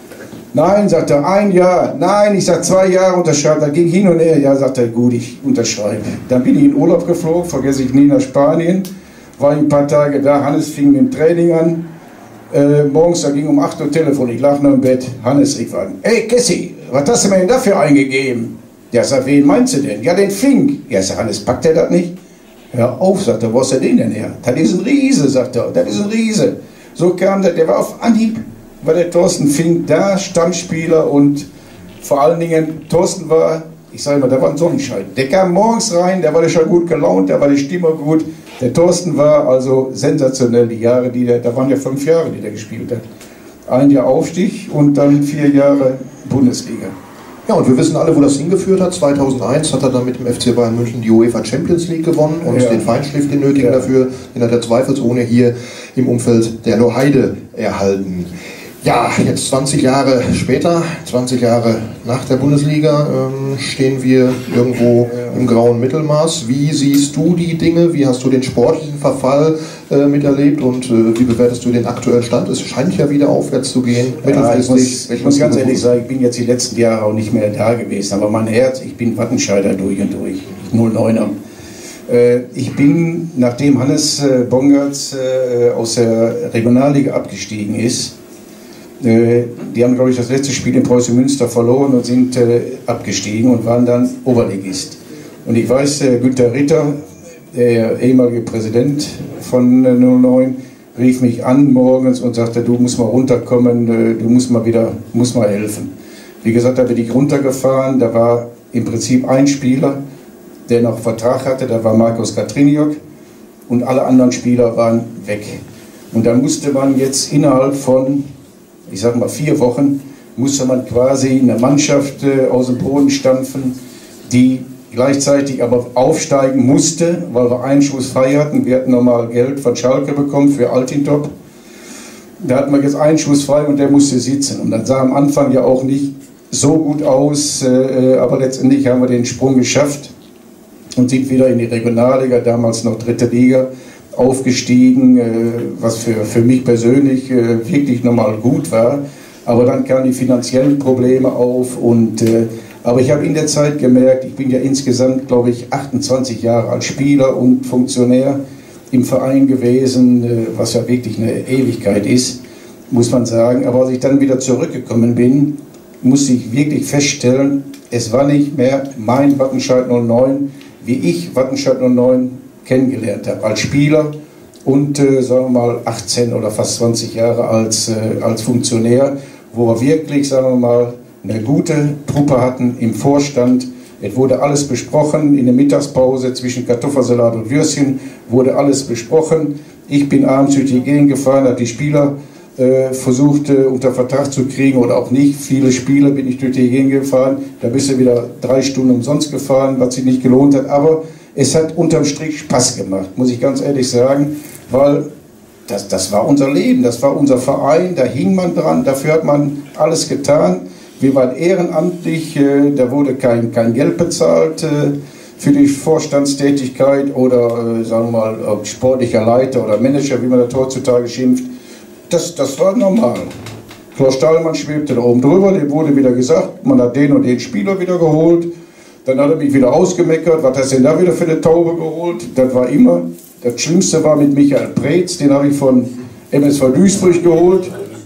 Nein, sagt er, 1 Jahr. Nein, ich sag 2 Jahre unterschreiben. Da ging hin und her. Ja, sagt er, gut, ich unterschreibe. Dann bin ich in Urlaub geflogen, vergesse ich nie, nach Spanien. War ein paar Tage da. Hannes fing mit dem Training an. Morgens, da ging um 8 Uhr Telefon. Ich lag noch im Bett. Hannes rief an. Ey, Kessi, was hast du mir denn dafür eingegeben? Ja, sagt, wen meinst du denn? Ja, den Fink. Ja, sagt Hannes, packt der das nicht? Hör auf, sagt er, wo ist der den denn her? Das ist ein Riese, sagt er. Das ist ein Riese. So kam der war auf Anhieb. War der Thorsten Fink da, Stammspieler, und vor allen Dingen, Thorsten war, ich sage mal, der war ein Sonnenschein. Der kam morgens rein, der war schon gut gelaunt, der war die Stimme gut. Der Thorsten war also sensationell, die Jahre, da waren ja 5 Jahre, die der gespielt hat. 1 Jahr Aufstieg und dann 4 Jahre Bundesliga. Ja, und wir wissen alle, wo das hingeführt hat. 2001 hat er dann mit dem FC Bayern München die UEFA Champions League gewonnen und den Feinschliff, den nötigen dafür, den hat er zweifelsohne hier im Umfeld der Loheide erhalten. Ja, jetzt 20 Jahre später, 20 Jahre nach der Bundesliga, stehen wir irgendwo im grauen Mittelmaß. Wie siehst du die Dinge? Wie hast du den sportlichen Verfall miterlebt und wie bewertest du den aktuellen Stand? Es scheint ja wieder aufwärts zu gehen. Ja, ich muss ganz ehrlich sagen, ich bin jetzt die letzten Jahre auch nicht mehr da gewesen, aber mein Herz, ich bin Wattenscheider durch und durch, 09er. Ich bin, nachdem Hannes Bongertz aus der Regionalliga abgestiegen ist, die haben, glaube ich, das letzte Spiel in Preußen Münster verloren und sind abgestiegen und waren dann Oberligist. Und ich weiß, Günther Ritter, der ehemalige Präsident von 09, rief mich an morgens und sagte, du musst mal runterkommen, du musst mal helfen. Wie gesagt, da bin ich runtergefahren, da war im Prinzip ein Spieler, der noch Vertrag hatte, da war Markus Katriniok, und alle anderen Spieler waren weg. Und dann musste man jetzt innerhalb von, ich sag mal 4 Wochen, musste man quasi eine Mannschaft aus dem Boden stampfen, die gleichzeitig aber aufsteigen musste, weil wir einen Schuss frei hatten. Wir hatten nochmal Geld von Schalke bekommen für Altintop. Da hatten wir jetzt einen Schuss frei und der musste sitzen. Und das sah am Anfang ja auch nicht so gut aus, aber letztendlich haben wir den Sprung geschafft und sind wieder in die Regionalliga, damals noch 3. Liga, aufgestiegen, was für mich persönlich wirklich nochmal gut war. Aber dann kamen die finanziellen Probleme auf. Aber ich habe in der Zeit gemerkt, ich bin ja insgesamt, glaube ich, 28 Jahre als Spieler und Funktionär im Verein gewesen, was ja wirklich eine Ewigkeit ist, muss man sagen. Aber als ich dann wieder zurückgekommen bin, musste ich wirklich feststellen, es war nicht mehr mein Wattenscheid 09, wie ich Wattenscheid 09 kennengelernt habe, als Spieler und sagen wir mal 18 oder fast 20 Jahre als Funktionär, wo wir wirklich, sagen wir mal, eine gute Truppe hatten im Vorstand. Es wurde alles besprochen, in der Mittagspause zwischen Kartoffelsalat und Würstchen wurde alles besprochen. Ich bin abends durch die Gegend gefahren, habe die Spieler versucht unter Vertrag zu kriegen oder auch nicht. Viele Spiele bin ich durch die Gegend gefahren, da bist du wieder 3 Stunden umsonst gefahren, was sich nicht gelohnt hat, aber es hat unterm Strich Spaß gemacht, muss ich ganz ehrlich sagen, weil das war unser Leben, das war unser Verein, da hing man dran, dafür hat man alles getan. Wir waren ehrenamtlich, da wurde kein Geld bezahlt für die Vorstandstätigkeit oder sagen wir mal sportlicher Leiter oder Manager, wie man das heutzutage schimpft. Das war normal. Klaus Stahlmann schwebte da oben drüber, dem wurde wieder gesagt, man hat den und den Spieler wieder geholt. Dann hat er mich wieder ausgemeckert, was hast du denn da wieder für eine Taube geholt? Das war immer, das Schlimmste war mit Michael Preetz, den habe ich von MSV Duisburg geholt.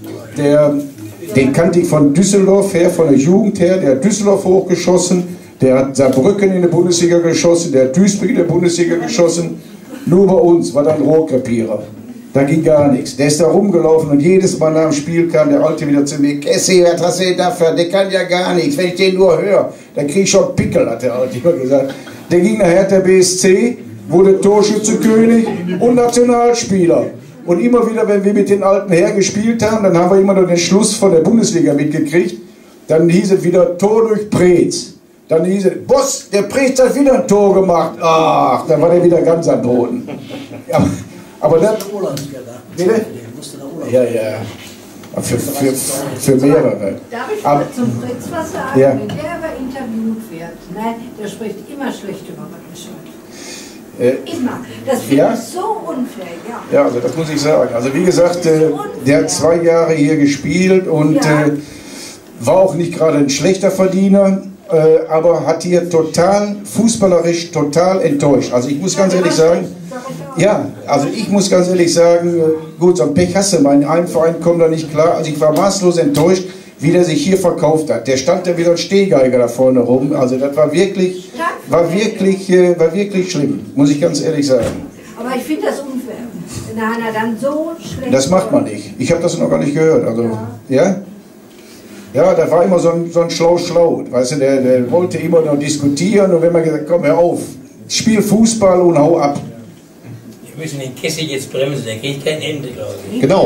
Den kannte ich von Düsseldorf her, von der Jugend her, der hat Düsseldorf hochgeschossen, der hat Saarbrücken in der Bundesliga geschossen, der hat Duisburg in der Bundesliga geschossen. Nur bei uns war dann Rohrkrepierer. Da ging gar nichts. Der ist da rumgelaufen und jedes Mal nach dem Spiel kam der Alte wieder zu mir. Kessi, was hast du denn dafür? Der kann ja gar nichts. Wenn ich den nur höre, dann kriege ich schon Pickel, hat der Alte immer gesagt. Der ging nach Hertha BSC, wurde Torschützenkönig und Nationalspieler. Und immer wieder, wenn wir mit den alten Herren gespielt haben, dann haben wir immer noch den Schluss von der Bundesliga mitgekriegt. Dann hieß es wieder Tor durch Preetz. Dann hieß es, Boss, der Preetz hat wieder ein Tor gemacht. Ach, dann war der wieder ganz am Boden. Ja, aber das... Bitte? Ja, ja. Für mehrere. Darf ich mal zum Fritz was sagen? Ja. Wenn der aber interviewt wird, ne, der spricht immer schlecht über Wattenscheid. Immer. Das finde Ja? ich so unfair, ja. Ja, also das muss ich sagen. Also wie gesagt, der hat 2 Jahre hier gespielt und Ja. war auch nicht gerade ein schlechter Verdiener, aber hat hier total, fußballerisch total enttäuscht. Also ich muss ganz ehrlich sagen, ja, also ich muss ganz ehrlich sagen, gut, so ein Pech hast du, mein Verein kommt da nicht klar. Also ich war maßlos enttäuscht, wie der sich hier verkauft hat. Der stand da wie so ein Stehgeiger da vorne rum. Also das war wirklich schlimm, muss ich ganz ehrlich sagen. Aber ich finde das unfair, wenn einer dann so schlecht... Das macht man nicht. Ich habe das noch gar nicht gehört. Also, ja? Ja, da war immer so ein Schlau. Weißt du, der wollte immer noch diskutieren und wenn man gesagt, komm, hör auf, spiel Fußball und hau ab. Wir müssen den Kessel jetzt bremsen, der kriegt kein Ende, glaube ich. Genau,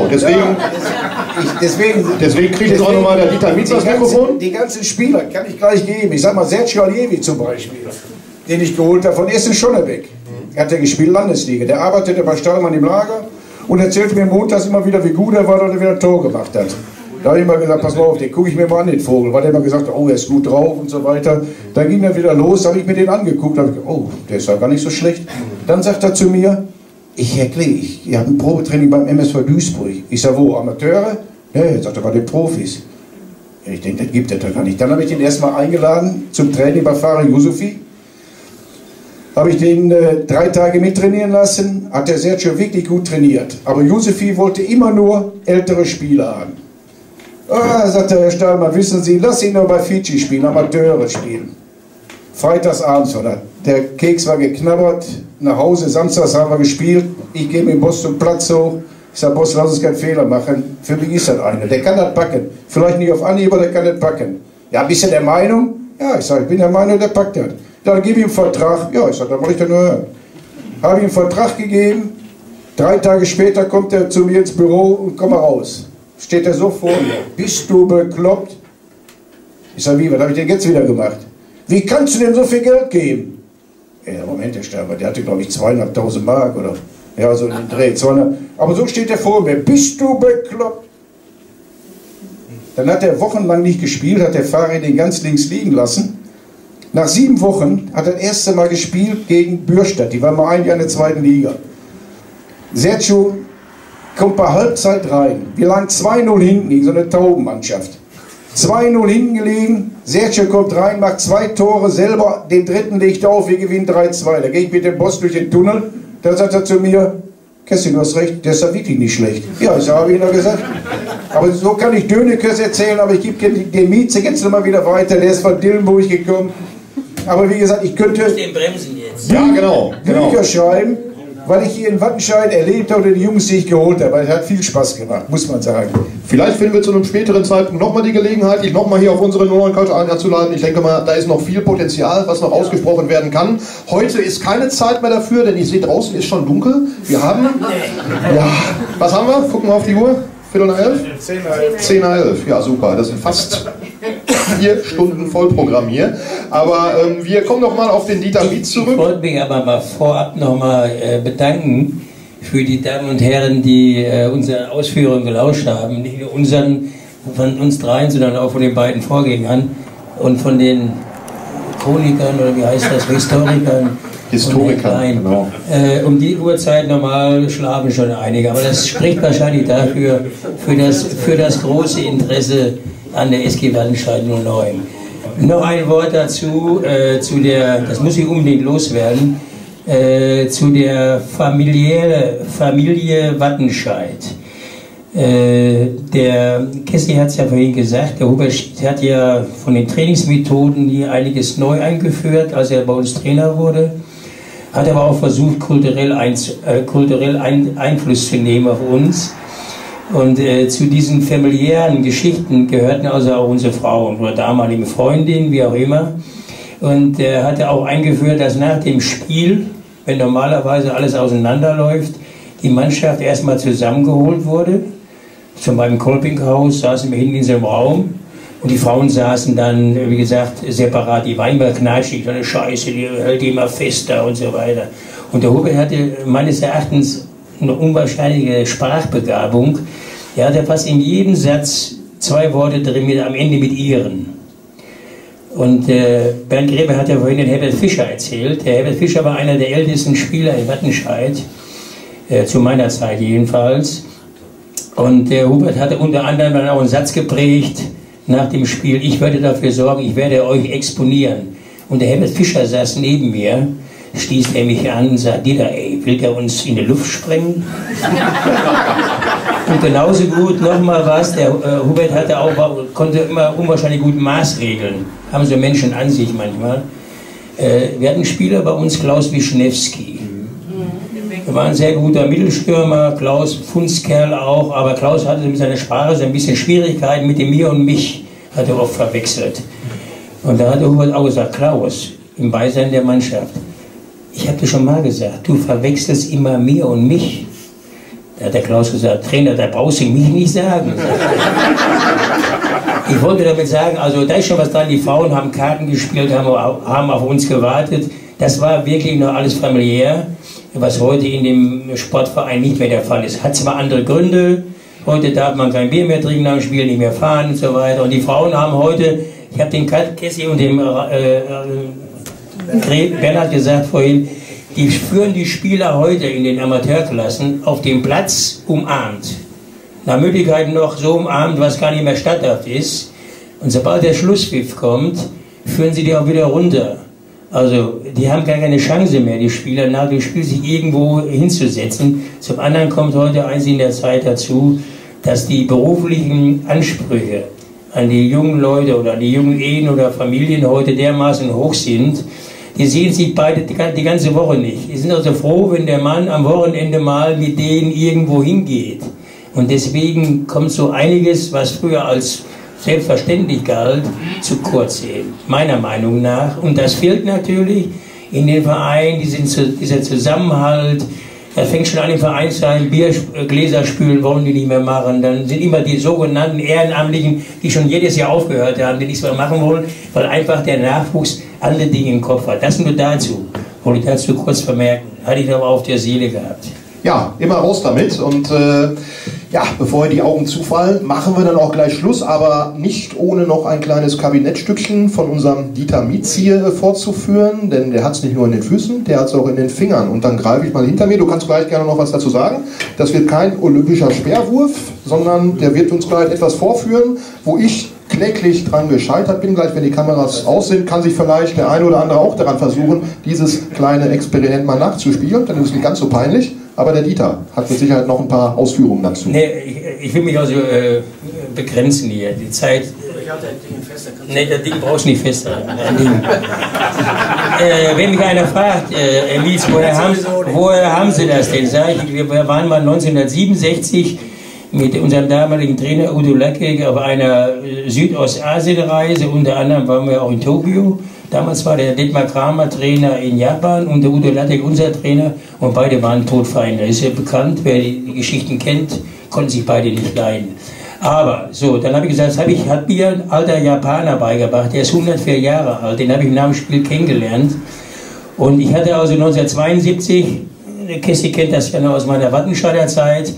deswegen kriegt jetzt auch nochmal der Dieter Mietz das Mikrofon. Die ganzen Spieler kann ich gleich geben. Ich sag mal, Sergio Allievi zum Beispiel, den ich geholt habe von Essen-Schonnebeck. Er hat ja gespielt Landesliga. Der arbeitete bei Stahlmann im Lager und erzählte mir montags immer wieder, wie gut er war, dass er wieder ein Tor gemacht hat. Da habe ich immer gesagt, pass mal auf, den gucke ich mir mal an, den Vogel. Weil er immer gesagt hat, oh, er ist gut drauf und so weiter. Dann ging er wieder los, habe ich mir den angeguckt. Habe ich gesagt, oh, der ist ja gar nicht so schlecht. Dann sagt er zu mir, Herr Klee, ich habe ein Probetraining beim MSV Duisburg. Ich sage, wo, Amateure? Ja, er sagt er, bei den Profis. Ja, ich denke, das gibt es doch gar nicht. Dann habe ich den erstmal eingeladen zum Training bei Farid Yusufi. Habe ich den 3 Tage mittrainieren lassen, hat der Sergio wirklich gut trainiert. Aber Yusufi wollte immer nur ältere Spieler haben. Ah, sagt der Herr Stahlmann, wissen Sie, lass ihn nur bei Fidschi spielen, Amateure spielen. Freitagsabends oder der Keks war geknabbert, nach Hause, samstags haben wir gespielt, ich gehe mit dem Boss zum Platz hoch, ich sage, Boss, lass uns keinen Fehler machen, für mich ist das einer, der kann das packen, vielleicht nicht auf Anhieb, aber der kann das packen. Ja, bist du der Meinung? Ja, ich sage, ich bin der Meinung, der packt das. Dann gebe ich ihm einen Vertrag, ja, ich sage, dann wollte ich das nur hören. Habe ihm einen Vertrag gegeben, 3 Tage später kommt er zu mir ins Büro und komm mal raus. Steht er so vor mir, bist du bekloppt? Ich sage, wie, was habe ich denn jetzt wieder gemacht? Wie kannst du denn so viel Geld geben? Ja, Moment, Herr Sterber, der hatte, glaube ich, 200.000 Mark oder, ja, so einen Dreh, 200. Aber so steht er vor mir, bist du bekloppt? Dann hat er wochenlang nicht gespielt, hat der Fahrer den ganz links liegen lassen. Nach 7 Wochen hat er das erste Mal gespielt gegen Bürstadt, die waren mal ein Jahr in der 2. Liga. Sergio kommt bei Halbzeit rein. Wir lagen 2-0 hinten gegen so eine Taubenmannschaft. 2-0 hinten gelegen, Sergio kommt rein, macht 2 Tore selber, den dritten legt er auf, wir gewinnen 3-2. Da gehe ich mit dem Boss durch den Tunnel, da sagt er zu mir, Kessi, du hast recht, der ist ja wirklich nicht schlecht. Ja, ich habe ihn ja gesagt. Aber so kann ich Dönekes erzählen, aber ich gebe den Mieze jetzt nochmal wieder weiter, der ist von Dillenburg gekommen. Aber wie gesagt, ich könnte Den bremsen jetzt. Ja, genau. Bücher schreiben, weil ich hier in Wattenscheid erlebt habe oder die Jungs, die ich geholt habe. Es hat viel Spaß gemacht, muss man sagen. Vielleicht finden wir zu einem späteren Zeitpunkt nochmal die Gelegenheit, dich nochmal hier auf unsere neuen Couch einzuladen. Ich denke mal, da ist noch viel Potenzial, was noch ausgesprochen werden kann. Heute ist keine Zeit mehr dafür, denn ich sehe, draußen ist schon dunkel. Wir haben, ja, was haben wir? Gucken wir auf die Uhr. 11:45? 10:11. Ja, super. Das sind fast 4 Stunden Vollprogramm hier. Aber wir kommen noch mal auf den Dieter Mietz zurück. Ich wollte mich aber mal vorab noch mal bedanken für die Damen und Herren, die unsere Ausführungen gelauscht haben. Nicht nur von uns dreien, sondern auch von den beiden Vorgängern und von den Chronikern oder wie heißt das, Historikern, genau. Um die Uhrzeit normal schlafen schon einige, aber das spricht wahrscheinlich dafür, für das große Interesse an der SG Wattenscheid 09. Noch ein Wort dazu, das muss ich unbedingt loswerden, zu der Familie Wattenscheid. Der Kessi hat es ja vorhin gesagt, der Hubert Schied hat ja von den Trainingsmethoden hier einiges neu eingeführt, als er bei uns Trainer wurde. hat aber auch versucht, kulturell Einfluss zu nehmen auf uns. Und zu diesen familiären Geschichten gehörten also auch unsere Frau und unsere damalige Freundin, wie auch immer. Und er hatte auch eingeführt, dass nach dem Spiel, wenn normalerweise alles auseinanderläuft, die Mannschaft erstmal zusammengeholt wurde. Zu meinem Kolpinghaus saßen wir hinten in diesem Raum und die Frauen saßen dann, wie gesagt, separat. Die waren immer knatschig, so eine Scheiße, die hält die immer fester und so weiter. Und der Hubert hatte meines Erachtens eine unwahrscheinliche Sprachbegabung. Er hatte fast in jedem Satz 2 Worte drin, am Ende mit ihren. Und Bernd Grebe hat ja vorhin den Herbert Fischer erzählt. Der Herbert Fischer war einer der ältesten Spieler in Wattenscheid, zu meiner Zeit jedenfalls. Und der Hubert hatte unter anderem dann auch einen Satz geprägt nach dem Spiel: Ich werde dafür sorgen, ich werde euch exponieren. Und der Herbert Fischer saß neben mir, stieß er mich an und sagte: Dieter, ey, will der uns in die Luft sprengen? Und genauso gut nochmal was, der Hubert hatte auch, konnte immer unwahrscheinlich gut Maßregeln, haben so Menschen an sich manchmal. Wir hatten einen Spieler bei uns, Klaus Wischnewski. Er war ein sehr guter Mittelstürmer, Klaus Funzkerl auch, aber Klaus hatte mit seiner Sprache so ein bisschen Schwierigkeiten mit dem Mir und Mich, hat er oft verwechselt. Und da hat der Hubert auch gesagt: Klaus, im Beisein der Mannschaft, ich habe dir schon mal gesagt, du verwechselst immer mir und mich. Da hat der Klaus gesagt: Trainer, da brauchst du mich nicht sagen. Ich wollte damit sagen, also da ist schon was dran, die Frauen haben Karten gespielt, haben auf uns gewartet. Das war wirklich noch alles familiär, was heute in dem Sportverein nicht mehr der Fall ist. Hat zwar andere Gründe, heute darf man kein Bier mehr trinken nach dem Spiel, nicht mehr fahren und so weiter. Und die Frauen haben heute, ich habe den Kessi und dem Bernhard gesagt vorhin, die führen die Spieler heute in den Amateurklassen auf dem Platz umarmt. Nach Möglichkeit noch so umarmt, was gar nicht mehr statthaft ist. Und sobald der Schlusspfiff kommt, führen sie die auch wieder runter. Also die haben gar keine Chance mehr, die Spieler nach dem Spiel sich irgendwo hinzusetzen. Zum anderen kommt heute eins in der Zeit dazu, dass die beruflichen Ansprüche an die jungen Leute oder an die jungen Ehen oder Familien heute dermaßen hoch sind. Die sehen sich beide die ganze Woche nicht. Die sind also froh, wenn der Mann am Wochenende mal mit denen irgendwo hingeht. Und deswegen kommt so einiges, was früher als selbstverständlich galt, zu kurz eben, meiner Meinung nach. Und das fehlt natürlich in den Vereinen, dieser Zusammenhalt. Das fängt schon an im Vereinsheim, Biergläser spülen wollen die nicht mehr machen. Dann sind immer die sogenannten Ehrenamtlichen, die schon jedes Jahr aufgehört haben, die nichts mehr machen wollen, weil einfach der Nachwuchs andere Dinge im Kopf hat. Das nur dazu, wollte ich dazu kurz vermerken. Hatte ich aber auf der Seele gehabt. Ja, immer raus damit. Und ja, bevor die Augen zufallen, machen wir dann auch gleich Schluss, aber nicht ohne noch ein kleines Kabinettstückchen von unserem Dieter Mietz hier vorzuführen, denn der hat es nicht nur in den Füßen, der hat es auch in den Fingern. Und dann greife ich mal hinter mir, du kannst gleich gerne noch was dazu sagen. Das wird kein olympischer Speerwurf, sondern der wird uns gleich etwas vorführen, wo ich kläglich dran gescheitert bin. Gleich, wenn die Kameras aus sind, kann sich vielleicht der eine oder andere auch daran versuchen, dieses kleine Experiment mal nachzuspielen. Dann ist es nicht ganz so peinlich. Aber der Dieter hat mit Sicherheit noch ein paar Ausführungen dazu. Nee, ich will mich also begrenzen hier. Die Zeit. Ich habe das Ding fester. Nee, das Ding brauchst du nicht fester. Wenn mich einer fragt, Mietz, woher haben Sie das denn? Sag ich, wir waren mal 1967 mit unserem damaligen Trainer Udo Lattek auf einer Südostasienreise. Unter anderem waren wir auch in Tokio. Damals war der Dietmar Kramer Trainer in Japan und der Udo Lattek unser Trainer. Und beide waren Todfeinde. Das ist ja bekannt, wer die Geschichten kennt, konnten sich beide nicht leiden. Aber so, dann habe ich gesagt, hat mir ein alter Japaner beigebracht, der ist 104 Jahre alt, den habe ich nach dem Spiel kennengelernt. Und ich hatte also 1972, der Kessi kennt das ja noch aus meiner Wattenscheider Zeit,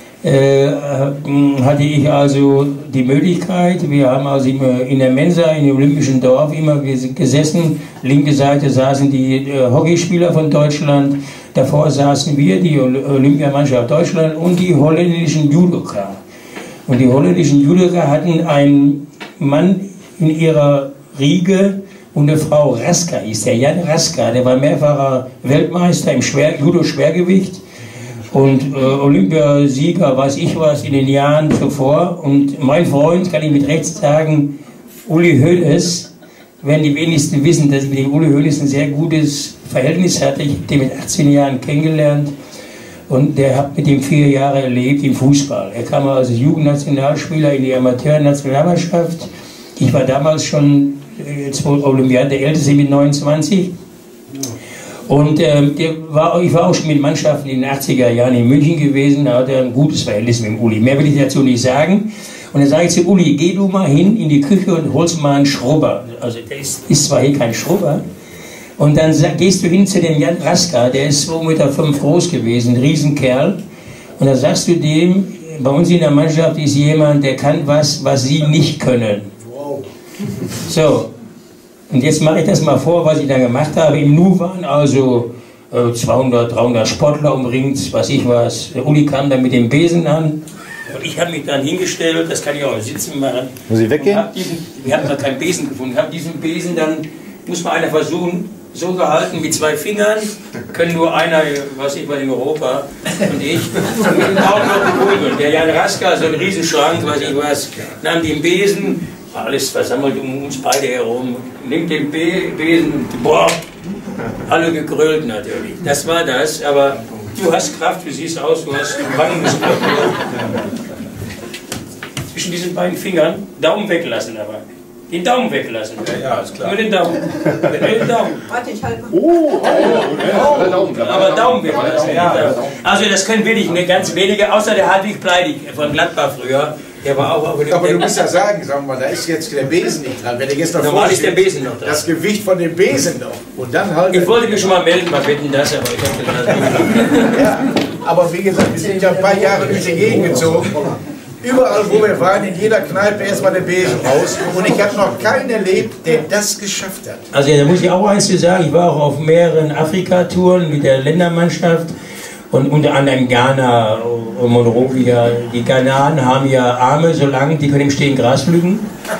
hatte ich also die Möglichkeit, wir haben also immer in der Mensa in dem Olympischen Dorf immer gesessen, linke Seite saßen die Hockeyspieler von Deutschland, davor saßen wir, die Olympiamannschaft Deutschland und die holländischen Judoka. Und die holländischen Judoka hatten einen Mann in ihrer Riege und eine Frau, Raska hieß der, Jan Raska, der war mehrfacher Weltmeister im Judo-Schwergewicht und Olympiasieger, weiß ich was, in den Jahren zuvor. Und mein Freund, kann ich mit Recht sagen, Uli Hoeneß, werden die wenigsten wissen, dass ich mit dem Uli Hoeneß ein sehr gutes Verhältnis hatte. Ich habe den mit 18 Jahren kennengelernt und der hat mit ihm 4 Jahre erlebt im Fußball. Er kam als Jugendnationalspieler in die Amateurnationalmannschaft. Ich war damals schon Olympiade, der Älteste mit 29. Und ich war auch schon mit Mannschaften in den 80er Jahren in München gewesen, da hat er ein gutes Verhältnis mit dem Uli. Mehr will ich dazu nicht sagen. Und dann sage ich zu Uli, geh du mal hin in die Küche und holst mal einen Schrubber. Also der ist zwar hier kein Schrubber. Und dann gehst du hin zu dem Jan Raska, der ist 2,5 Meter groß gewesen, ein Riesenkerl. Und dann sagst du dem, bei uns in der Mannschaft ist jemand, der kann was sie nicht können. So, und jetzt mache ich das mal vor, was ich da gemacht habe. Im Nu waren also 200, 300 Sportler umringt, was ich was. Der Uli kam dann mit dem Besen an. Und ich habe mich dann hingestellt, das kann ich auch im Sitzen machen. Muss ich weggehen? Wir haben noch keinen Besen gefunden. Ich habe diesen Besen dann, muss mal einer versuchen, so gehalten mit 2 Fingern. Können nur einer, was ich war in Europa, und ich. Und mit dem Daumen noch gekurbelt. Der Jan Raska, so ein Riesenschrank, was ich was, nahm den Besen, alles versammelt um uns beide herum, nimmt den Besen und boah, alle gegrölt natürlich. Das war das, aber du hast Kraft, du siehst aus, du hast Wangenmuskulatur. Zwischen diesen beiden Fingern, Daumen weglassen aber. Den Daumen weglassen. Ja, ist klar. Nur den Daumen. Nur den Daumen. Warte, ich halte mal. Aber Daumen weglassen. Ja. Also das können wirklich eine ganz wenige, außer der Hartwig Pleidig von Gladbach früher. Der war auch aber du musst ja sagen, sagen wir mal, da ist jetzt der Besen nicht dran. Wenn der jetzt noch normal ist der Besen noch dran. Das Gewicht von dem Besen noch. Und dann halt. Ich wollte mich schon mal melden, mal wetten das, aber ich habe das ja, aber wie gesagt, wir sind ja ein paar Jahre durch die Gegend gezogen. Überall, wo wir waren, in jeder Kneipe erstmal den Besen raus. Und ich habe noch keinen erlebt, der das geschafft hat. Also da muss ich auch eins zu sagen, ich war auch auf mehreren Afrika-Touren mit der Ländermannschaft. Und unter anderem Ghana und Monrovia. Die Ghananen haben ja Arme so lang, die können im Stehen Gras pflücken.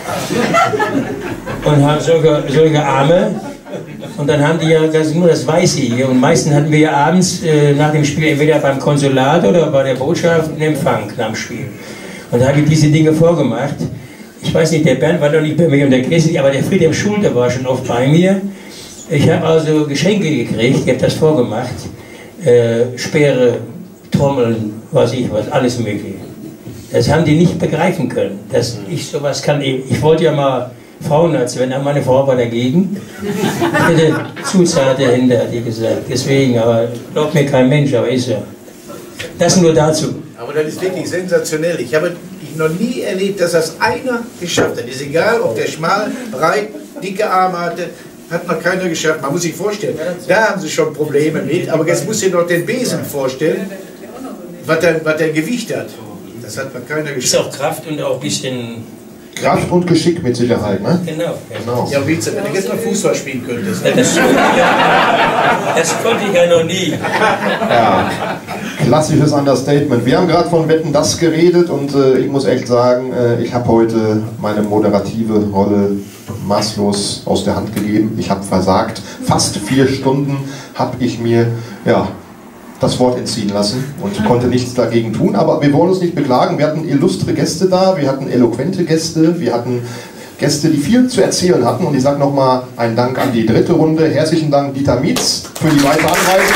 Und haben solche Arme. Und dann haben die ja nur das Weiße hier. Und meistens hatten wir ja abends nach dem Spiel entweder beim Konsulat oder bei der Botschaft einen Empfang nach dem Spiel. Und da habe ich diese Dinge vorgemacht. Ich weiß nicht, der Bernd war noch nicht bei mir und der Christi, aber der Friedhelm Schulte war schon oft bei mir. Ich habe also Geschenke gekriegt, ich habe das vorgemacht. Speere, Trommeln, was ich was, alles mögliche. Das haben die nicht begreifen können, dass ich sowas kann. Ich wollte ja mal Frauenarzt werden, aber meine Frau war dagegen. Ich hätte zu zarte Hände, hat die gesagt. Deswegen, aber glaubt mir kein Mensch, aber ist ja. Das nur dazu. Aber das ist wirklich sensationell. Ich habe noch nie erlebt, dass das einer geschafft hat. Ist egal, ob der schmal, breit, dicke Arme hatte. Hat noch keiner geschafft. Man muss sich vorstellen, da haben sie schon Probleme mit, aber jetzt muss ich noch den Besen vorstellen, was der Gewicht hat. Das hat noch keiner geschafft. Ist auch Kraft und auch ein bisschen... Kraft und Geschick mit Sicherheit, ne? Genau. Ja, wie wenn du jetzt noch Fußball spielen könntest. Ne? Das konnte ich ja noch nie. Ja, klassisches Understatement. Wir haben gerade von Wetten, das geredet und ich muss echt sagen, ich habe heute meine moderative Rolle maßlos aus der Hand gegeben. Ich habe versagt. Fast 4 Stunden habe ich mir das Wort entziehen lassen und konnte nichts dagegen tun. Aber wir wollen uns nicht beklagen. Wir hatten illustre Gäste da, wir hatten eloquente Gäste, wir hatten Gäste, die viel zu erzählen hatten. Und ich sage nochmal einen Dank an die dritte Runde. Herzlichen Dank, Dieter Mietz, für die weitere Anreise.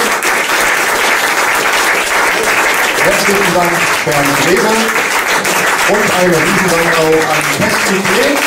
Herzlichen Dank, Bernd Reber. Und einen Riesendank auch an Kerstin Klee.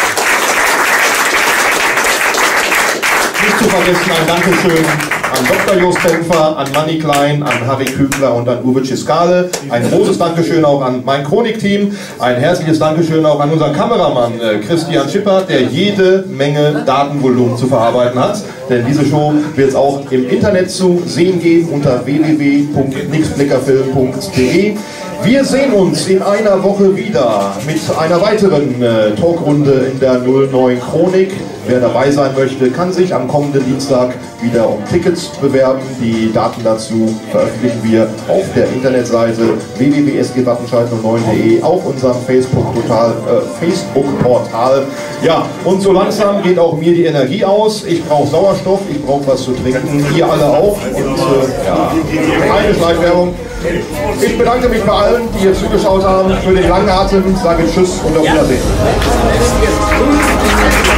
Nicht zu vergessen ein Dankeschön an Dr. Jost Dämpfer, an Manni Klein, an Harry Kübler und an Uwe Ciscale. Ein großes Dankeschön auch an mein Chronik-Team. Ein herzliches Dankeschön auch an unseren Kameramann Christian Schippert, der jede Menge Datenvolumen zu verarbeiten hat. Denn diese Show wird es auch im Internet zu sehen geben unter www.nixblickerfilm.de. Wir sehen uns in einer Woche wieder mit einer weiteren Talkrunde in der 09 Chronik. Wer dabei sein möchte, kann sich am kommenden Dienstag wieder um Tickets bewerben. Die Daten dazu veröffentlichen wir auf der Internetseite www.sgwattenscheid09.de, auf unserem Facebook-Portal. Ja, und so langsam geht auch mir die Energie aus. Ich brauche Sauerstoff, ich brauche was zu trinken, ihr alle auch. Und keine Schleichwerbung. Ich bedanke mich bei allen, die hier zugeschaut haben. Für den langen Atem sage Tschüss und auf Wiedersehen.